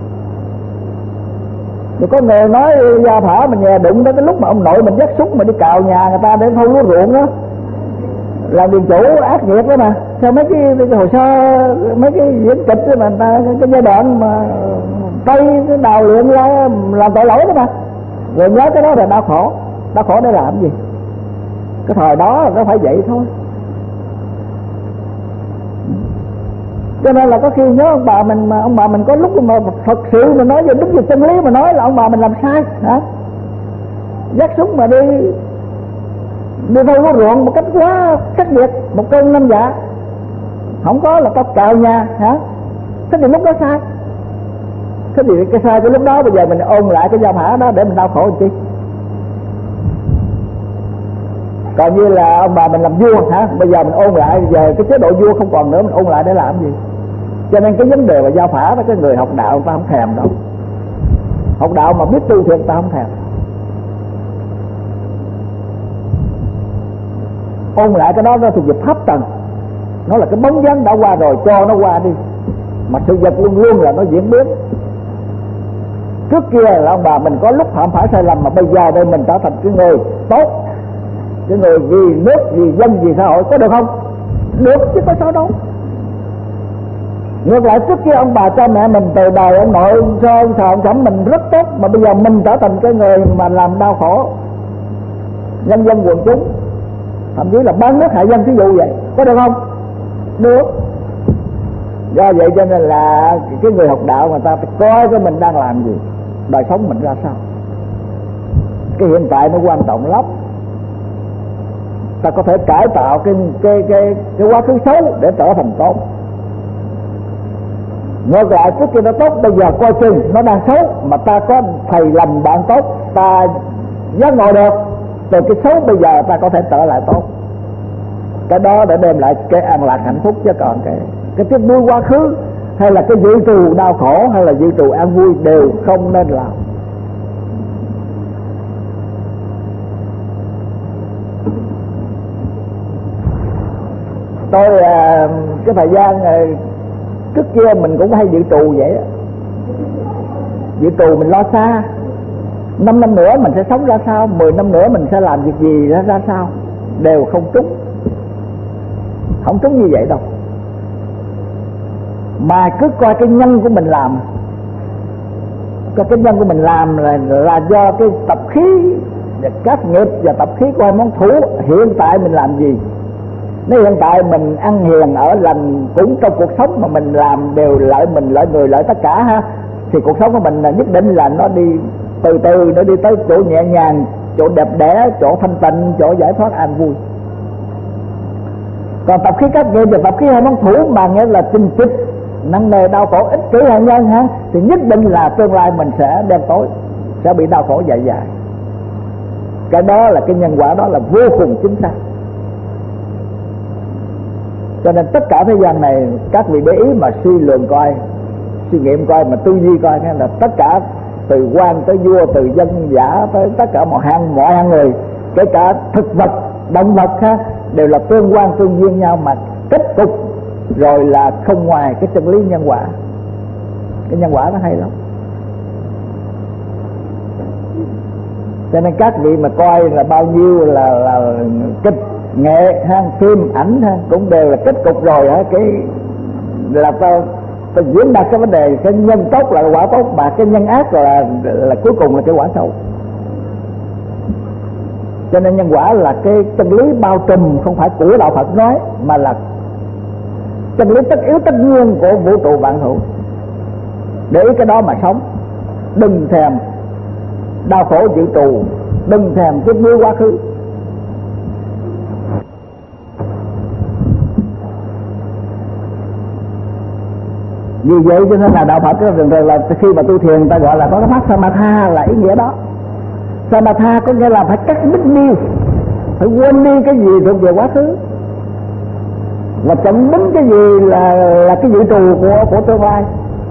Rồi có người nói gia phả mình nhà đụng tới cái lúc mà ông nội mình dắt súng mà đi cào nhà người ta để thâu lúa ruộng đó, làm điền chủ ác nghiệt đó mà. Sao mấy cái hồ sơ, mấy cái diễn kịch đó mà người ta, cái giai đoạn mà Tây cái đào luyện ra làm tội lỗi đó mà. Rồi nhớ cái đó là đau khổ để làm gì? Cái thời đó nó phải vậy thôi. Cho nên là có khi nhớ ông bà mình, mà ông bà mình có lúc mà thật sự mà nói về đúng về chân lý mà nói là ông bà mình làm sai hả? Dắt súng mà đi thâu lúa ruộng một cách quá khắc nghiệt, một cơn năm dạ, không có là có cào nhà hả? Thế thì lúc đó sai. Thế thì cái sai của lúc đó bây giờ mình ôn lại cái gia phả đó để mình đau khổ làm chi? Còn như là ông bà mình làm vua hả, bây giờ mình ôn lại về cái chế độ vua không còn nữa, mình ôn lại để làm gì? Cho nên cái vấn đề mà giao phả đó, cái người học đạo người ta không thèm đâu. Học đạo mà biết tu thì người ta không thèm. Ôn lại cái đó nó thuộc về pháp tầng, nó là cái bóng dáng đã qua rồi, cho nó qua đi. Mà sự vật luôn luôn là nó diễn biến. Trước kia là ông bà mình có lúc phạm phải sai lầm, mà bây giờ đây mình trở thành cái người tốt, cái người vì nước, vì dân, vì xã hội, có được không? Được chứ có sao đâu. Ngược lại trước kia ông bà cha mẹ mình từ đời ông nội ông sản phẩm mình rất tốt, mà bây giờ mình trở thành cái người mà làm đau khổ nhân dân quần chúng, thậm chí là bán nước hại dân, ví dụ vậy, có được không? Được. Do vậy cho nên là cái người học đạo người ta phải coi cái mình đang làm gì, đời sống mình ra sao. Cái hiện tại nó quan trọng lắm. Ta có thể cải tạo cái quá khứ xấu để trở thành tốt. Ngược lại trước kia nó tốt, bây giờ coi chừng nó đang xấu, mà ta có thầy lành bạn tốt, ta giác ngộ được từ cái xấu, bây giờ ta có thể trở lại tốt. Cái đó để đem lại cái an lạc hạnh phúc, chứ còn cái tiếc nuối quá khứ hay là cái dự trù đau khổ hay là dự trù an vui đều không nên làm. Tôi cái thời gian trước kia mình cũng hay dự trù vậy đó. Dự trù mình lo xa 5 năm nữa mình sẽ sống ra sao, 10 năm nữa mình sẽ làm việc gì ra sao, đều không trúng. Không trúng như vậy đâu. Mà cứ coi cái nhân của mình làm. Coi cái nhân của mình làm là do cái tập khí, các nghiệp và tập khí của hai món thủ. Hiện tại mình làm gì? Nếu hiện tại mình ăn hiền ở lành, cũng trong cuộc sống mà mình làm đều lợi mình, lợi người, lợi tất cả ha, thì cuộc sống của mình là nhất định là nó đi từ từ, nó đi tới chỗ nhẹ nhàng, chỗ đẹp đẽ, chỗ thanh tịnh, chỗ giải thoát an vui. Còn tập khí các nghiệp và tập khí hai món thủ mà nghĩa là chinh chích, nặng nề, đau khổ, ích kỷ hại nhân ha, thì nhất định là tương lai mình sẽ đen tối, sẽ bị đau khổ dài dài. Cái đó là cái nhân quả, đó là vô cùng chính xác. Cho nên tất cả thế gian này các vị để ý mà suy luận coi, suy nghiệm coi, mà tư duy coi, là tất cả từ quan tới vua, từ dân giả tới tất cả mọi hạng người, kể cả thực vật, động vật ha, đều là tương quan tương duyên nhau, mà kết cục rồi là không ngoài cái chân lý nhân quả. Cái nhân quả nó hay lắm. Cho nên các vị mà coi là bao nhiêu là kịch nghệ ha, phim ảnh ha, cũng đều là kết cục rồi ha. Cái là ta diễn đạt cái vấn đề cái nhân tốt là quả tốt, mà cái nhân ác là cuối cùng là cái quả xấu. Cho nên nhân quả là cái chân lý bao trùm, không phải của đạo Phật nói, mà là chân lý tất yếu tất nhiên của vũ trụ vạn hữu. Để ý cái đó mà sống, đừng thèm đau khổ dự trù, đừng thèm tiếc nuối quá khứ. Vì vậy cho nên là đạo Phật thường thường là khi mà tu thiền ta gọi là có cái pháp Samatha, là ý nghĩa đó. Samatha có nghĩa là phải cắt đứt đi, phải quên đi cái gì thuộc về quá khứ, và chọn đúng cái gì là cái dự trù của tương lai,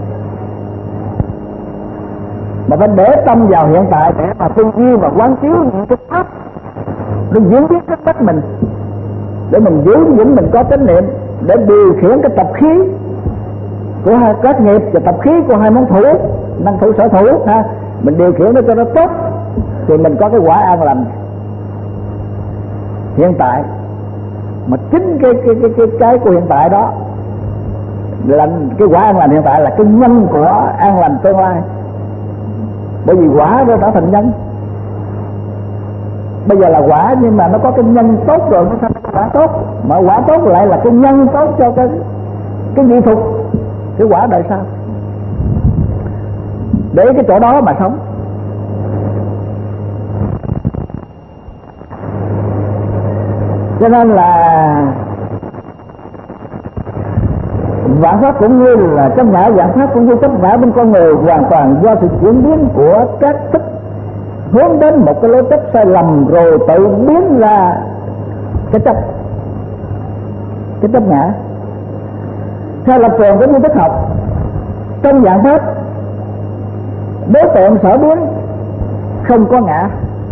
mà phải để tâm vào hiện tại để mà tư duy và quán chiếu những cái pháp nó diễn biến trước mắt mình, để mình giữ vững, mình có chánh niệm để điều khiển cái tập khí của các nghiệp và tập khí của hai món thủ, năng thủ sở thủ ha, mình điều khiển nó cho nó tốt thì mình có cái quả an lành hiện tại. Mà chính cái của hiện tại đó là cái quả an lành hiện tại, là cái nhân của an lành tương lai. Bởi vì quả nó đã thành nhân, bây giờ là quả nhưng mà nó có cái nhân tốt rồi nó thành quả tốt, mà quả tốt lại là cái nhân tốt cho cái nghệ thuật, cái quả đời sau. Để cái chỗ đó mà sống. Cho nên là vạn pháp cũng như là chấp ngã, vạn pháp cũng như chấp ngã bên con người hoàn toàn do sự chuyển biến của các thức hướng đến một cái lối chấp sai lầm, rồi tự biến ra cái chấp ngã. Theo lập trường của nguyên tắc học, trong dạng pháp đối tượng sở biến không có ngã.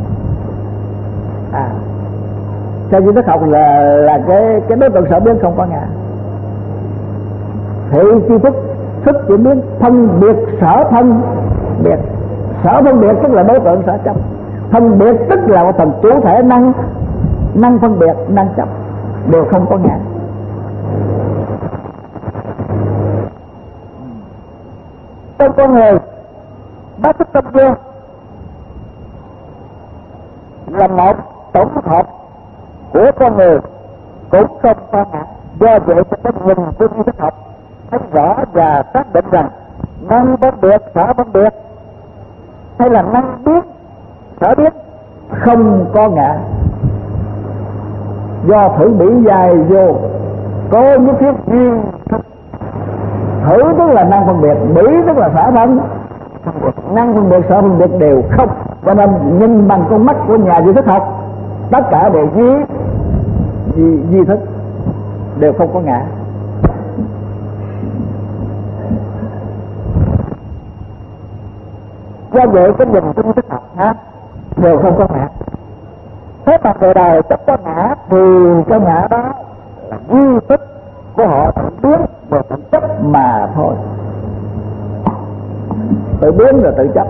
Theo nguyên tắc học là cái đối tượng sở biến không có ngã. Thị chi thức chuyển biến phân biệt sở phân biệt. Sở phân biệt tức là đối tượng sở chấp, phân biệt tức là một phần chủ thể năng phân biệt, năng chấp, đều không có ngã. Trong con người bát thức tâm dương là một tổng hợp của con người, cũng không có ngã. Do vậy cho cái nhìn của duy thức học thấy rõ và xác định rằng năng phân biệt sở phân biệt hay là năng biết sở biết không có ngã. Do thử bỉ dài vô có nhất thiết duyên thức. Thử tức là năng phân biệt, bỉ tức là sở phân, năng phân biệt sở phân biệt đều không. Cho nên nhìn bằng con mắt của nhà duy thức học, tất cả đều duy thức, đều không có ngã. Do vậy cái nhìn của duy thức học đều không có ngã. Thế mà người đời chấp có ngã thì cái ngã đó là duy thức của họ tự biến và tự chấp mà thôi. Tự biến rồi tự chấp.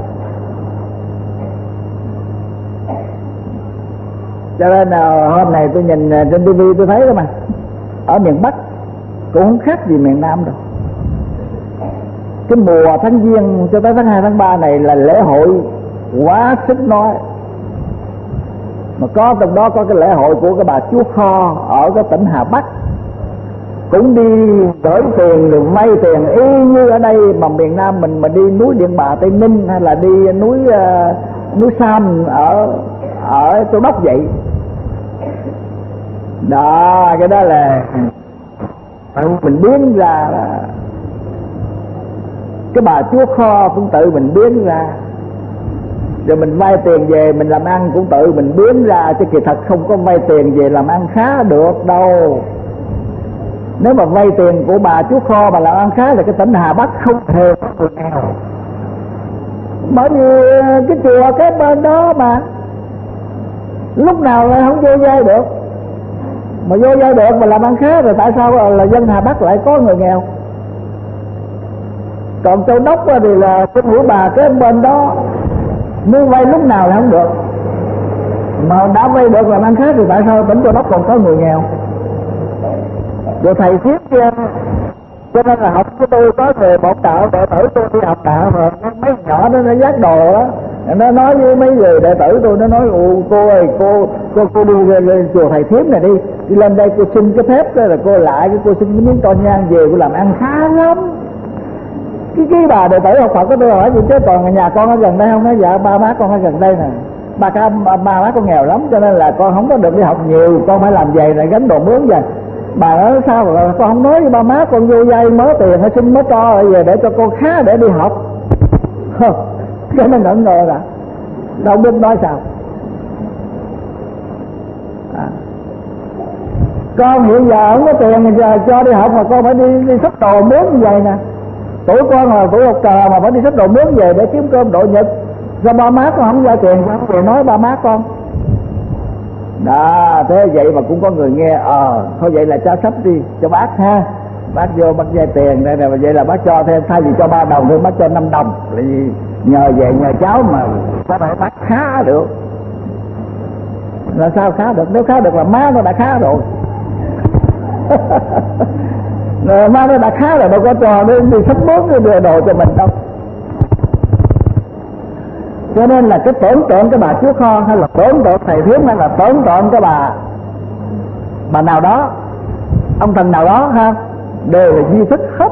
Cho nên hôm nay tôi nhìn trên TV tôi thấy đó mà, ở miền Bắc cũng không khác gì miền Nam đâu. Cái mùa tháng Giêng cho tới tháng 2 tháng 3 này là lễ hội quá sức nói. Mà có trong đó có cái lễ hội của cái bà Chúa Kho ở cái tỉnh Hà Bắc, cũng đi gửi tiền rồi vay tiền y như ở đây. Mà miền Nam mình mà đi núi Điện Bà Tây Ninh hay là đi núi Sam ở Châu Đốc vậy đó. Cái đó là mình biến ra, cái bà Chúa Kho cũng tự mình biến ra, rồi mình vay tiền về mình làm ăn cũng tự mình biến ra, chứ kỳ thật không có vay tiền về làm ăn khá được đâu. Nếu mà vay tiền của bà Chúa Kho mà làm ăn khá thì cái tỉnh Hà Bắc không hề có người nghèo. Bởi vì cái chùa cái bên đó mà lúc nào lại không vô vay được. Mà vô vay được mà làm ăn khá rồi tại sao là dân Hà Bắc lại có người nghèo? Còn Châu Đốc thì là cái mũi bà cái bên đó muốn vay lúc nào là không được. Mà đã vay được làm ăn khá thì tại sao tỉnh Châu Đốc còn có người nghèo? Rồi thầy thiếp kia, cho nên là học của tôi có về một đạo đệ tử tôi đi học đạo mà mấy nhỏ đó nó giác đồ đó, nó nói với mấy người đệ tử tôi, nó nói cô ơi cô đi lên chùa thầy thiếp này đi lên đây cô xin cái phép đó, là cô lại cô xin cái miếng to nhang về cô làm ăn khá lắm. Cái bà đệ tử học Phật của tôi hỏi gì chứ còn nhà con ở gần đây không? Nói dạ ba má con ở gần đây nè, ba má con nghèo lắm cho nên là con không có được đi học nhiều, con phải làm giày này gánh đồ mướn vậy. Bà nói sao mà con không nói với ba má con vô vay mớ tiền hay xin mớ cho về để cho con khá để đi học. Cái nó ngẩn ngơ là đâu biết nói sao. Con hiện giờ không có tiền giờ cho đi học mà con phải đi xách đồ mướn như vậy nè. Tuổi con là tuổi học trò mà phải đi xách đồ mướn về để kiếm cơm độ nhật. Sao ba má con không ra tiền con về nói ba má con. Đó, thế vậy mà cũng có người nghe. Thôi vậy là cho sắp đi cho bác ha, bác vô bác vay tiền đây này, vậy là bác cho thêm, thay vì cho 3 đồng thì bác cho 5 đồng. Là vì nhờ về nhờ cháu mà có thể bác khá được. Là sao khá được? Nếu khá được là má nó đã khá rồi. Má nó đã khá rồi, đâu có trò đi sắp mướn cái đưa đồ cho mình đâu. Cho nên là cái tưởng tượng cái bà Chúa Kho hay là tưởng tượng thầy thiếp hay là tưởng tượng cái bà nào đó, ông thần nào đó ha, đều là duy thức hết.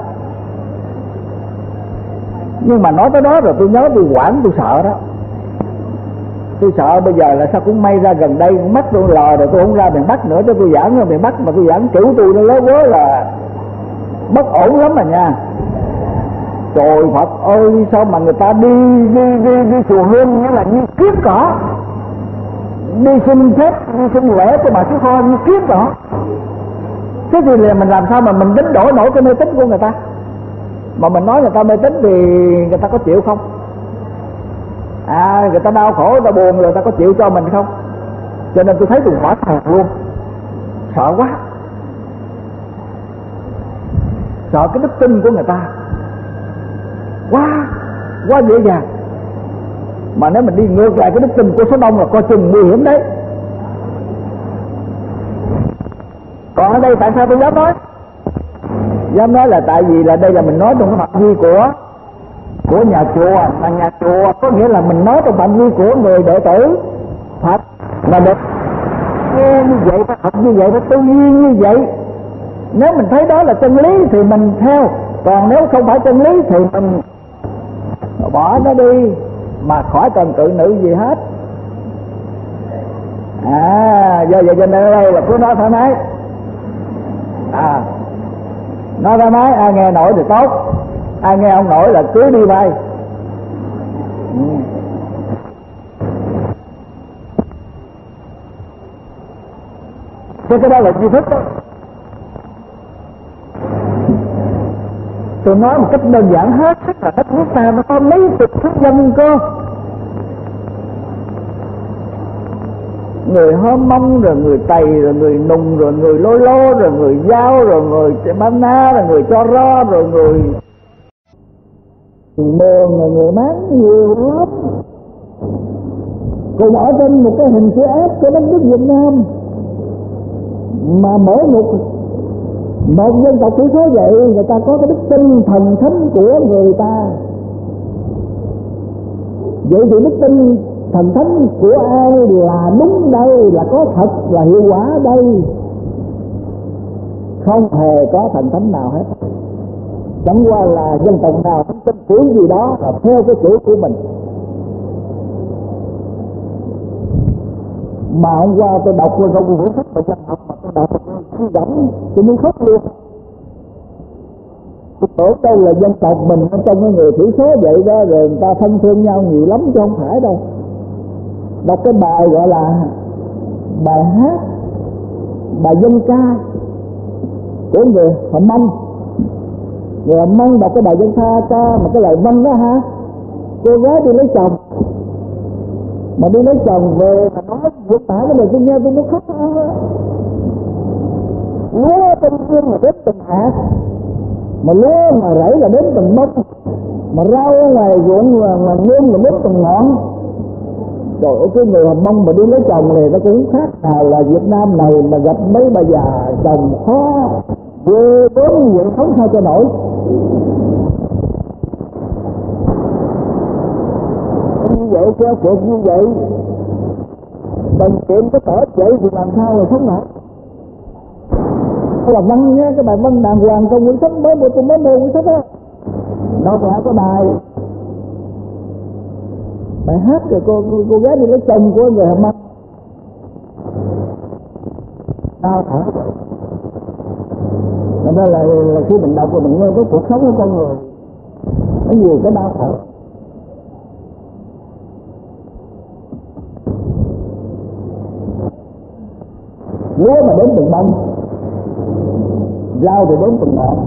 Nhưng mà nói tới đó rồi tôi nhớ tôi hoảng, tôi sợ đó. Tôi sợ bây giờ là sao cũng may ra gần đây mắt tôi lò rồi tôi không ra miền Bắc nữa, cho tôi giảng ở miền Bắc mà tôi giảng chữ tôi nó lớn quá là bất ổn lắm mà nha. Trời Phật ơi, sao mà người ta đi chùa Hương như là như kiếp cỏ, đi xin phép, đi xin lễ của bà Chúa Kho như kiếp đó. Thế thì là mình làm sao mà mình đánh đổi nổi cái mê tín của người ta? Mà mình nói người ta mê tín thì người ta có chịu không? Người ta đau khổ, người ta buồn rồi người ta có chịu cho mình không? Cho nên tôi thấy tôi bỏ thằng luôn, sợ quá, sợ cái đức tin của người ta quá dễ dàng. Mà nếu mình đi ngược lại cái đức tin của số đông là coi chừng nguy hiểm đấy. Còn ở đây tại sao tôi dám nói? Dám nói là tại vì là đây là mình nói trong cái phạm vi của nhà chùa. Mà nhà chùa có nghĩa là mình nói trong phạm vi của người đệ tử Phật, mà được nghe như vậy, phải học như vậy, phải tư duy như vậy. Nếu mình thấy đó là chân lý thì mình theo, còn nếu không phải chân lý thì mình bỏ nó đi, mà khỏi cần cự nữ gì hết. Do vậy cho nên ở đây là cứ nói thoải mái, nói thoải mái. Ai nghe nổi thì tốt, ai nghe không nổi là cứ đi bay. Thế cái đó là duy thức đó. Tôi nói một cách đơn giản hết sức là đất nước ta nó có mấy chục thứ dân cơ. Người Hơ Mông, rồi người Tày, rồi người Nùng, rồi người Lô Lô, rồi người Dao, rồi người Ba Na, rồi người Cho Ro, rồi người Mường, rồi người Mán, nhiều lắm. Cùng ở trên một cái hình chữ S của đất nước Việt Nam, mà mỗi một dân tộc thiểu số vậy, người ta có cái đức tin thần thánh của người ta. Vậy thì đức tin thần thánh của ai là đúng đây, là có thật, là hiệu quả đây? Không hề có thần thánh nào hết. Chẳng qua là dân tộc nào không tin kiểu gì đó là theo cái kiểu của mình. Mà hôm qua tôi đọc qua trong quyển sách về dân học, mà tôi đọc tôi suy gẫm, tôi muốn khóc luôn. Tôi tưởng đâu là dân tộc mình trong cái người thiểu số vậy đó, rồi người ta thân thương nhau nhiều lắm, chứ không phải đâu. Đọc cái bài gọi là bài hát, bài dân ca của người Họ Mông. Người Họ Mông đọc cái bài dân ca mà cái lời văn đó ha, cô gái đi lấy chồng, mà đi lấy chồng về mà nói vượt tả cái lời tôi nghe tôi nó khóc. Lúa trong dương là đến từng hạt, mà lúa mà rẫy là đến từng bông, mà rau ở ngoài ruộng mà nương là đến từng ngọn. Trời ơi, cái người Họ Mông mà đi lấy chồng này nó cũng khác nào là Việt Nam này mà gặp mấy bà già chồng khó quê bớm vậy, không sao cho nổi. Như vậy keo kiệt như vậy, bằng kiện cái tỏ vậy thì làm sao mà sống nổi? Cái là văn nhé, cái bài văn đàng hoàng trong quyển sách mới mua, tôi mới mua quyển sách đó. Nó phải có bài hát rồi cô gái đi lấy chồng của người Họ Mông. Đau khổ vậy. Nên đó là khi mình đọc rồi mình nghe cái cuộc sống của con người nó nhiều cái đau khổ. Lúa mà đến từng bông, rau thì đến từng ngọn.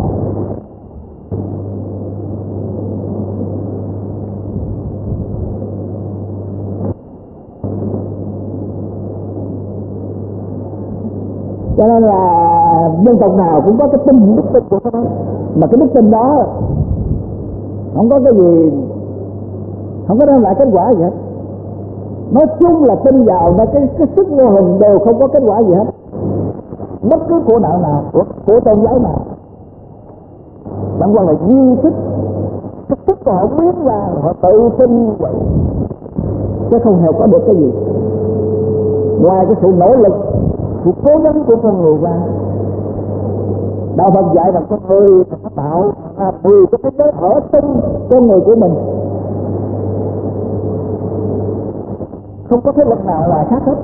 Cho nên là dân tộc nào cũng có cái tin, đức tin của nó, mà cái đức tin đó không có cái gì, không có đem lại kết quả gì hết. Nói chung là tin vào là cái sức vô hình đều không có kết quả gì hết. Bất cứ của đạo nào, của tôn giáo nào, chẳng qua là duy thức, cái sức của họ biến ra, họ tự tin vậy, chứ không hề có được cái gì ngoài cái sự nỗ lực, sự cố gắng của con người ra. Đạo Phật dạy rằng con người nó tạo ra 10 cái thế giới ở trong con người của mình, không có thế lực nào là khác hết.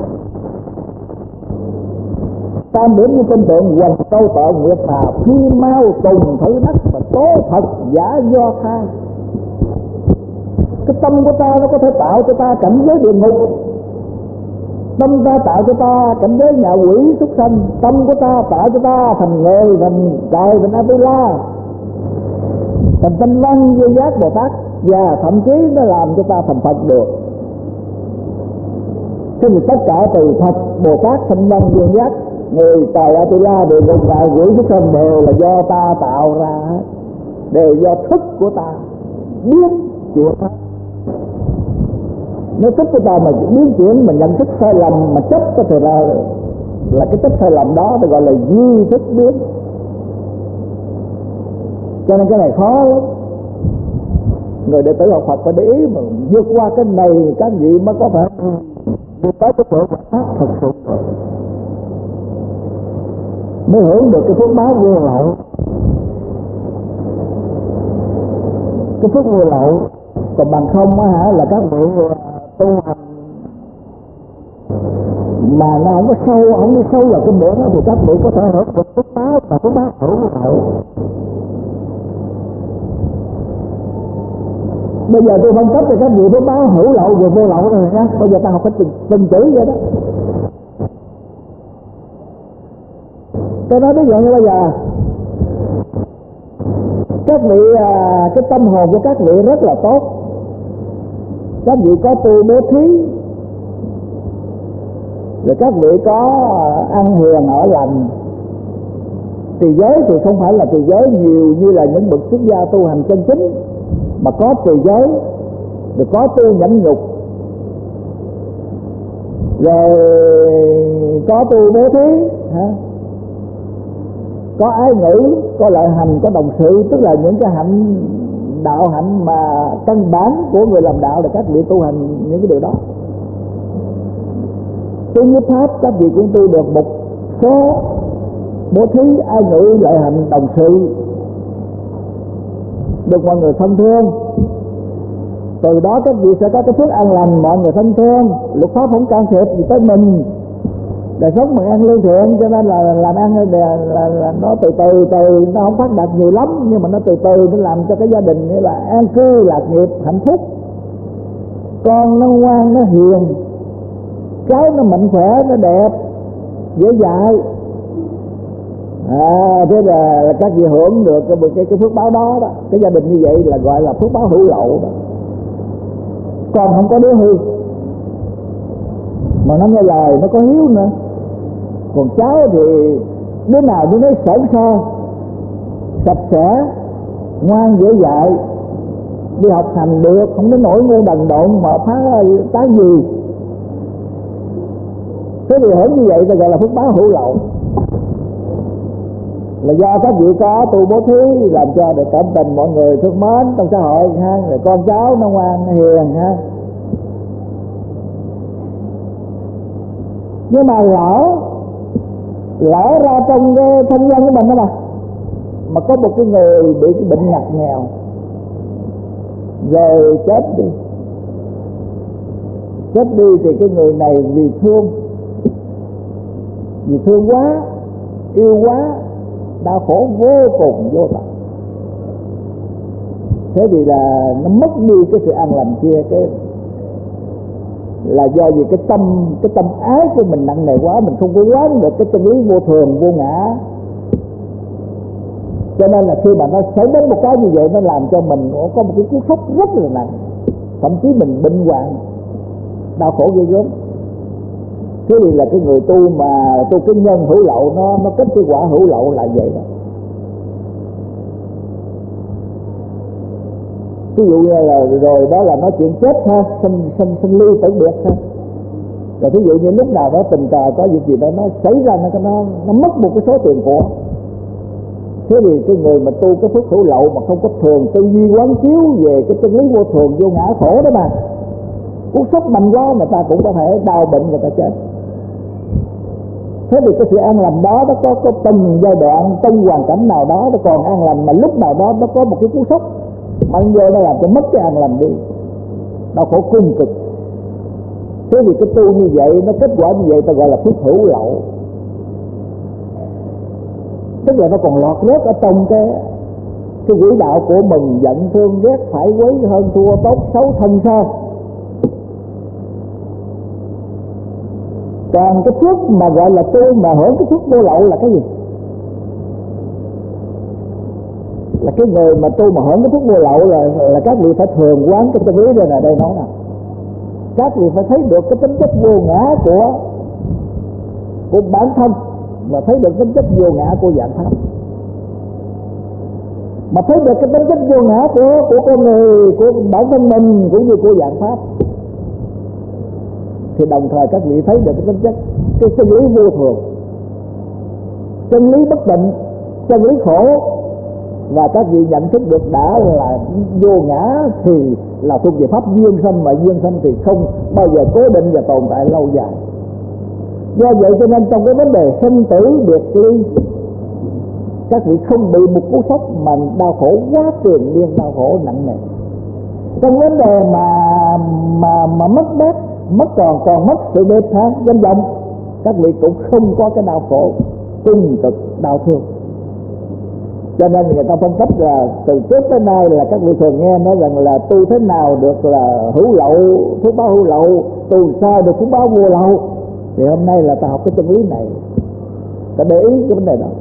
Tam điểm như tinh tượng hoành câu tợ nguyệt hà, phi mau tùng thử đắc, và tố thật giả do tha. Cái tâm của ta nó có thể tạo cho ta cảnh giới địa ngục, Tâm ta tạo cho ta cảnh giới nhà quỷ súc sanh, tâm của ta tạo cho ta thành người, thành trời, thành Atula, thành Thanh Văn Vô Giác Bồ Tát, và thậm chí nó làm cho ta thành Phật được. Thế thì tất cả từ Phật, Bồ Tát, Thanh Văn Vô Giác, người, trời, Atula, đều gồm lại quỷ súc sanh, đều là do ta tạo ra, đều do thức của ta biến chuyển. Nếu thức của ta mà biến chuyển, mà nhận thức sai lầm, mà chấp có thể là cái chấp sai lầm đó thì gọi là duy thức biến. Cho nên cái này khó lắm. Người đệ tử học Phật phải để ý mà vượt qua cái này các vị mới có thể vượt tới cái chỗ Phật pháp thật sự, mới hưởng được cái phước báo vô lậu. Cái phước vô lậu, còn bằng không á là các vị tu hành mà nó không có sâu, không đi sâu vào cái bữa đó thì các vị có thể hưởng được phước báo và phước báo hữu lậu. Bây giờ tôi phân tích cho các vị phước báo hữu lậu và vô lậu rồi nhé. Bây giờ ta học cái từng chữ vậy đó. Tôi nói ví dụ như bây giờ các vị cái tâm hồn của các vị rất là tốt, các vị có tu bố thí, rồi các vị có ăn hiền ở lành. Trì giới thì không phải là trì giới nhiều như là những bậc xuất gia tu hành chân chính, mà có trì giới, rồi có tu nhẫn nhục, rồi có tu bố thí, có ái ngữ, có lợi hành, có đồng sự, tức là những cái hạnh đạo hạnh mà căn bản của người làm đạo là các vị tu hành những cái điều đó. Tu nhất pháp các vị cũng tu được một số bố thí, ái ngữ, lợi hành, đồng sự, được mọi người thân thương. Từ đó các vị sẽ có cái phước an lành, mọi người thân thương, luật pháp không can thiệp gì tới mình, đời sống mình ăn lương thiện. Cho nên là làm ăn là nó từ từ, nó không phát đạt nhiều lắm, nhưng mà nó từ từ nó làm cho cái gia đình như là an cư lạc nghiệp hạnh phúc. Con nó ngoan, nó hiền, cháu nó mạnh khỏe, nó đẹp, dễ dạy. Thế là các vị hưởng được cái phước báo đó, cái gia đình như vậy là gọi là phước báo hữu lậu đó. Còn không có đứa hư mà nó nghe lời, nó có hiếu nữa. Còn cháu thì đứa nào đứa nấy xổn xơ, sạch sẽ, ngoan dễ dạy, đi học hành được, không đến nỗi ngu đần độn mà phá tái gì. Thế thì hưởng như vậy ta gọi là phước báo hữu lậu, là do các vị có tu bố thí làm cho được cảm tình mọi người thương mến trong xã hội ha, rồi con cháu nó ngoan, nó hiền ha. Nhưng mà lỡ ra trong cái thân nhân của mình đó mà có một cái người bị cái bệnh ngặt nghèo rồi chết đi thì cái người này vì thương quá, yêu quá, đau khổ vô cùng vô tận. Thế thì là nó mất đi cái sự an lành kia, cái là do vì cái tâm ái của mình nặng nề quá, mình không có quán được cái chân lý vô thường vô ngã. Cho nên là khi mà nó xảy đến một cái như vậy, nó làm cho mình có một cái cú sốc rất là nặng, thậm chí mình bệnh hoạn, đau khổ ghê gớm. Thế thì là cái người tu mà tu cái nhân hữu lậu, nó kết cái quả hữu lậu là vậy đó. Ví dụ như là rồi đó là nói chuyện chết ha, sinh ly tử biệt ha. Rồi ví dụ như lúc nào đó tình cờ có việc gì đó nó xảy ra, nó mất một cái số tiền của. Thế thì cái người mà tu cái phước hữu lậu mà không có thường tư duy quán chiếu về cái chân lý vô thường vô ngã khổ đó mà, cú sốc mạnh quá người ta cũng có thể đau bệnh, người ta chết. Thế thì cái sự an lành đó nó có từng giai đoạn, từng hoàn cảnh nào đó nó còn an lành, mà lúc nào đó nó có một cái cú sốc mạnh vô, nó làm cho mất cái an lành đi, đau khổ cung cực. Thế thì cái tu như vậy, nó kết quả như vậy ta gọi là phước hữu lậu. Tức là nó còn lọt rớt ở trong cái quỹ đạo của mừng giận thương ghét phải quấy hơn thua tốt xấu thân sao. Còn cái phước mà gọi là tu mà hưởng cái phước vô lậu là cái gì? Là cái người mà tu mà hưởng cái phước vô lậu là các vị phải thường quán cái chân lý đây, là đây nói nè. Các vị phải thấy được cái tính chất vô ngã của bản thân, và thấy được tính chất vô ngã của dạng pháp. Mà thấy được cái tính chất vô ngã của con người, của bản thân mình cũng như của dạng pháp, thì đồng thời các vị thấy được cái tính chất, cái chân lý vô thường, chân lý bất định, chân lý khổ, và các vị nhận thức được đã là vô ngã thì là thuộc về pháp duyên sanh, mà duyên sanh thì không bao giờ cố định và tồn tại lâu dài. Do vậy cho nên trong cái vấn đề sinh tử biệt ly, các vị không bị một cú sốc mà đau khổ quá triền miên, đau khổ nặng nề. Trong vấn đề mà mất mát, còn mất sự đẹp tha danh vọng, các vị cũng không có cái đau khổ cùng cực đau thương. Cho nên người ta phân tích là từ trước tới nay là các vị thường nghe nói rằng là tu thế nào được là hữu lậu, phước báo hữu lậu, tu sao được phước báo vô lậu. Thì hôm nay là ta học cái chân lý này, ta để ý cái vấn đề đó.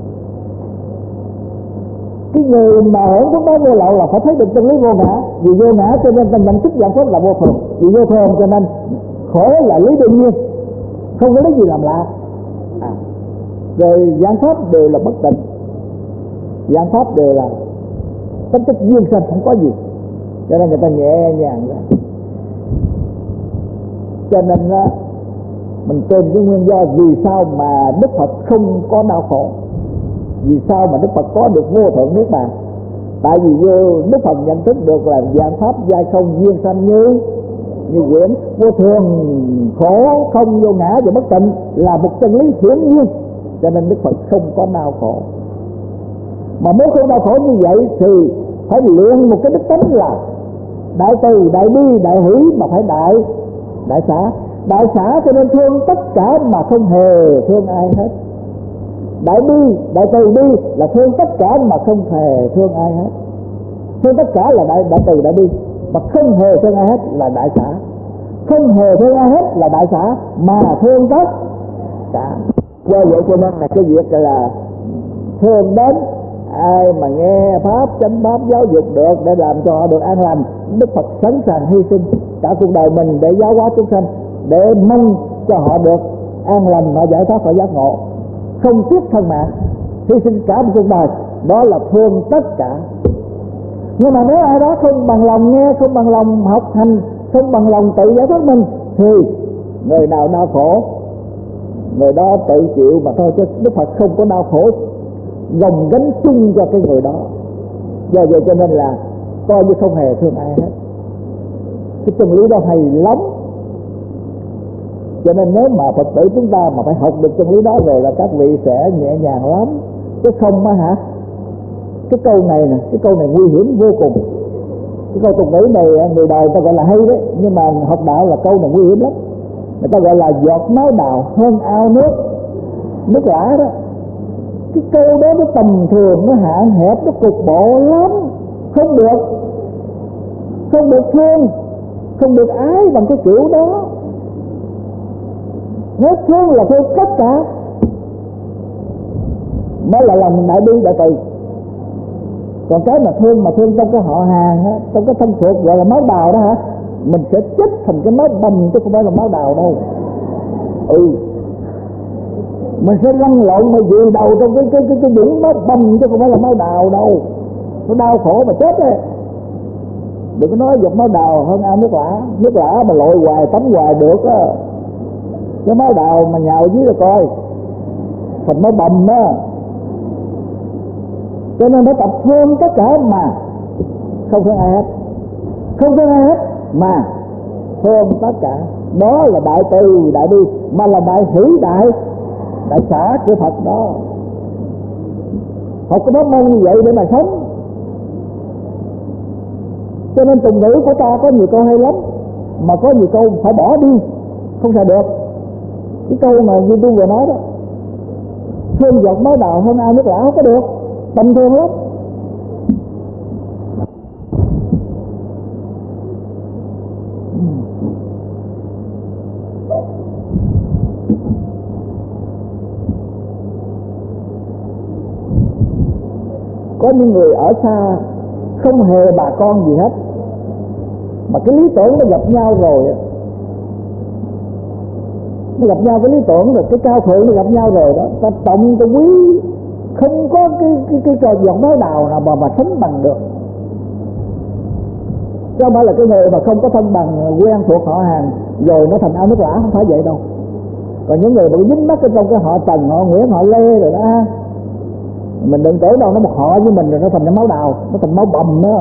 Cái người mà hưởng phước báo vô lậu là phải thấy được chân lý vô ngã. Vì vô ngã cho nên ta nhận thức dạng pháp là vô thường. Vì vô thường cho nên khổ là lý đương nhiên, không có lý gì làm lạ. Rồi dạng pháp đều là bất tịnh, dạng pháp đều là tính chất duyên sanh, không có gì. Cho nên người ta nhẹ nhàng ra. Cho nên mình tìm cái nguyên do vì sao mà Đức Phật không có đau khổ, vì sao mà Đức Phật có được vô thượng niết bàn. Tại vì Đức Phật nhận thức được là dạng pháp giai không duyên sanh như quyển, vô thường khổ không vô ngã và bất tịnh là một chân lý hiển nhiên. Cho nên Đức Phật không có đau khổ. Mà muốn không đau khổ như vậy thì phải luyện một cái đức tánh là đại từ, đại bi, đại hỷ, mà phải đại xả. Đại xả cho nên thương tất cả mà không hề thương ai hết. Đại bi, đại từ bi là thương tất cả mà không hề thương ai hết. Thương tất cả là đại từ, đại bi, mà không hề thương ai hết là đại xả. Không hề thương ai hết là đại xả, mà thương tất cả. Do vậy cho nên là cái việc là thương đến ai mà nghe pháp, chánh pháp, giáo dục được để làm cho họ được an lành, Đức Phật sẵn sàng hy sinh cả cuộc đời mình để giáo hóa chúng sanh, để mong cho họ được an lành, họ giải thoát, họ giác ngộ, không tiếc thân mạng, hy sinh cả một cuộc đời. Đó là thương tất cả. Nhưng mà nếu ai đó không bằng lòng nghe, không bằng lòng học hành, không bằng lòng tự giải thoát mình, thì người nào đau khổ người đó tự chịu mà thôi, chứ Đức Phật không có đau khổ gồng gánh chung cho cái người đó. Do vậy cho nên là coi như không hề thương ai hết. Cái chân lý đó hay lắm. Cho nên nếu mà Phật tử chúng ta mà phải học được chân lý đó rồi là các vị sẽ nhẹ nhàng lắm. Chứ không mà hả, cái câu này nè, cái câu này nguy hiểm vô cùng. Cái câu tục ngữ này người đời ta gọi là hay đấy, nhưng mà học đạo là câu này nguy hiểm lắm. Người ta gọi là giọt máu đào hơn ao nước lã đó. Cái câu đó nó tầm thường, nó hạn hẹp, nó cục bộ lắm. Không được thương, không được ái bằng cái kiểu đó. Nếu thương là thương tất cả, mới là lòng đại bi đại từ. Còn cái mà thương trong cái họ hàng á, trong cái thân thuộc gọi là máu đào đó hả, mình sẽ chết thành cái máu bầm chứ không phải là máu đào đâu. Mình sẽ lăn lộn mà dì đầu trong cái dũng máu bầm chứ không phải là máu đào đâu. Nó đau khổ mà chết đấy. Đừng có nói giọt máu đào hơn ao nước lã mà lội hoài tắm hoài được á. Cái máu đào mà nhào dưới là coi thành máu bầm á. Cho nên phải tập thương tất cả mà không thương ai hết, không thương ai hết mà thương tất cả. Đó là đại từ đại bi, mà là đại hỷ đại xả của Phật đó. Học cái pháp môn như vậy để mà sống. Cho nên tục ngữ của ta có nhiều câu hay lắm, mà có nhiều câu phải bỏ đi, không xài được. Cái câu mà như tôi vừa nói đó, thương giọt máu đào hơn ao nước lã không có được, tầm thường lắm. có những người ở xa không hề bà con gì hết, mà cái lý tưởng nó gặp nhau rồi, nó gặp nhau cái lý tưởng rồi, cái cao thượng nó gặp nhau rồi đó, ta trọng ta quý, không có cái trò giọt máu đào nào mà sánh bằng được. Chứ không phải là cái người mà không có thân bằng quen thuộc họ hàng rồi nó thành ao nước lã, không phải vậy đâu. Còn những người mà dính mắc ở trong cái họ Trần, họ Nguyễn, họ Lê rồi đó, mình đừng tưởng đâu nó một họ với mình rồi nó thành cái máu đào, nó thành máu bầm đó.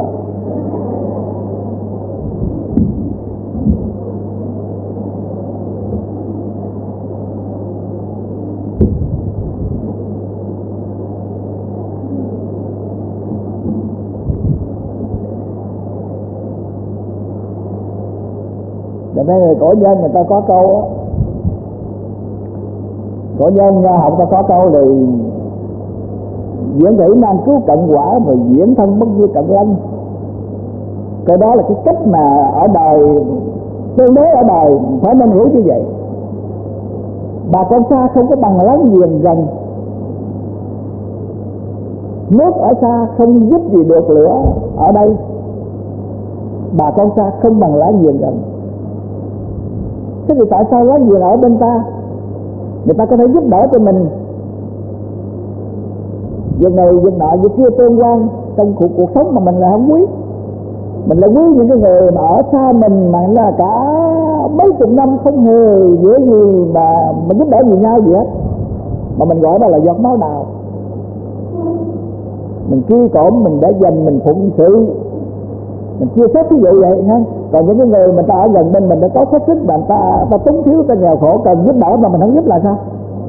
Nên người cổ nhân người ta có câu á, cổ nhân nho học ta có câu là diễn thủy nan cứu cận quả và diễn thân bất như cận lân. Cái đó là cái cách mà ở đời, tương đối ở đời phải nên hiểu như vậy. Bà con xa không có bằng láng giềng gần, nước ở xa không giúp gì được lửa ở đây. Bà con xa không bằng láng giềng gần. Thế thì tại sao láng giềng ở bên ta, người ta có thể giúp đỡ cho mình việc này việc nọ việc kia tương quan trong cuộc sống, mà mình là không quý. Mình lại quý những cái người mà ở xa mình mà là cả mấy chục năm không hề dễ gì mà giúp đỡ gì nhau gì hết, mà mình gọi đó là giọt máu đào. Mình kia cổm, mình để dành, mình phụng sự, mình chia sẻ ví dụ vậy ha. Còn những cái người mà ta ở gần bên mình đã có hết sức mà ta túng thiếu, ta nghèo khổ cần giúp đỡ mà mình không giúp là sao?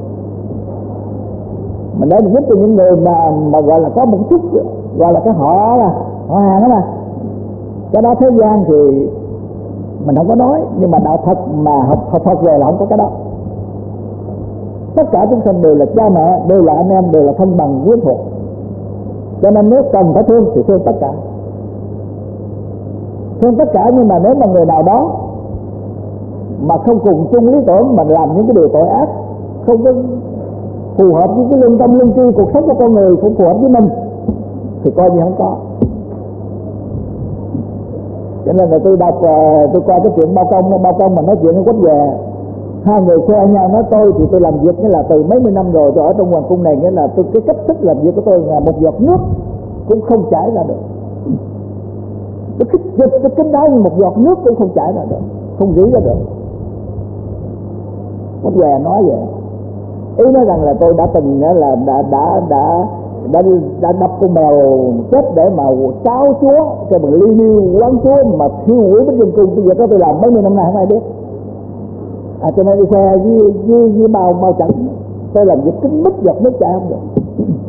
Mình để mình giúp cho những người mà gọi là có một chút gọi là cái họ hàng đó mà. Cái đó thế gian thì mình không có nói, nhưng mà đạo Phật mà học Phật về là không có cái đó. Tất cả chúng sanh đều là cha mẹ, đều là anh em, đều là thân bằng quyến thuộc. Cho nên nếu cần phải thương thì thương tất cả, thương tất cả. Nhưng mà nếu mà người nào đó mà không cùng chung lý tưởng mà làm những cái điều tội ác, không có phù hợp với cái lương tâm lương tri cuộc sống của con người, không phù hợp với mình, thì coi như không có. Cho nên là tôi đọc, tôi coi cái chuyện bao công mà nói chuyện với Quách Què, hai người khoe nhau nói tôi thì tôi làm việc nghĩa là từ mấy mươi năm rồi tôi ở trong hoàng cung này, nghĩa là tôi cái cách thức làm việc của tôi là một giọt nước cũng không chảy ra được. Tôi khích giật cái kính đáo như một giọt nước cũng không chảy ra được, không rỉ ra được. Quách Què nói vậy. Ý nói rằng là tôi đã từng là đã đập con mèo chết để mà cháo chúa cho bằng ly nhiêu quán chúa mà thiêu hủy Bích Dân Cung. Bây giờ có tôi làm mấy mươi năm nay không ai biết. Cho nên đi khoe với bao chẳng, tôi làm việc kính mít giọt nước chảy không được.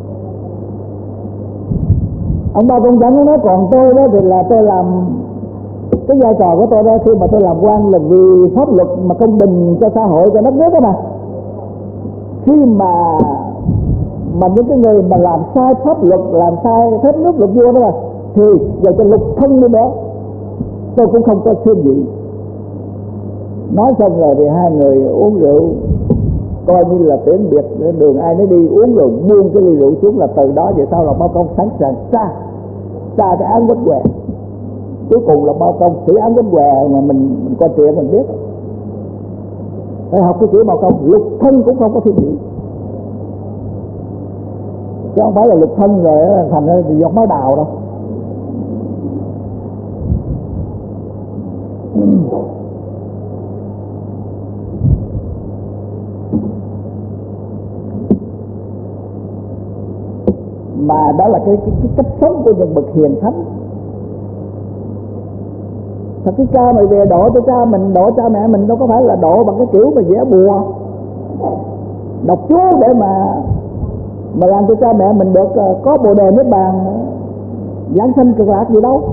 Ông Bao Công Chẳng nói còn tôi đó thì là tôi làm cái vai trò của tôi đó, khi mà tôi làm quan là vì pháp luật mà công bình cho xã hội, cho đất nước đó mà. Khi mà những cái người mà làm sai pháp luật, làm sai phép nước luật vua đó mà, thì giờ cho lục thân nữa đó tôi cũng không có xin gì. Nói xong rồi thì hai người uống rượu coi như là tiễn biệt, đường ai nấy đi, uống rồi buông cái ly rượu xuống. Là từ đó về sau là Bao Công sẵn sàng tra cái án Quách Què. Cuối cùng là Bao Công xử án Quách Què mà mình coi chuyện mình biết. Phải học cái kiểu Bao Công, lục thân cũng không có thiên vị, chứ không phải là lục thân rồi thành ra giọt máu đào đâu. Mà đó là cái cách sống của những bậc hiền thánh. Thật cái cha mày về độ cho cha mình, độ cha mẹ mình đâu có phải là độ bằng cái kiểu mà vẽ bùa đọc chú để mà làm cho cha mẹ mình được có bồ đề niết bàn giảng sanh cực lạc gì đâu.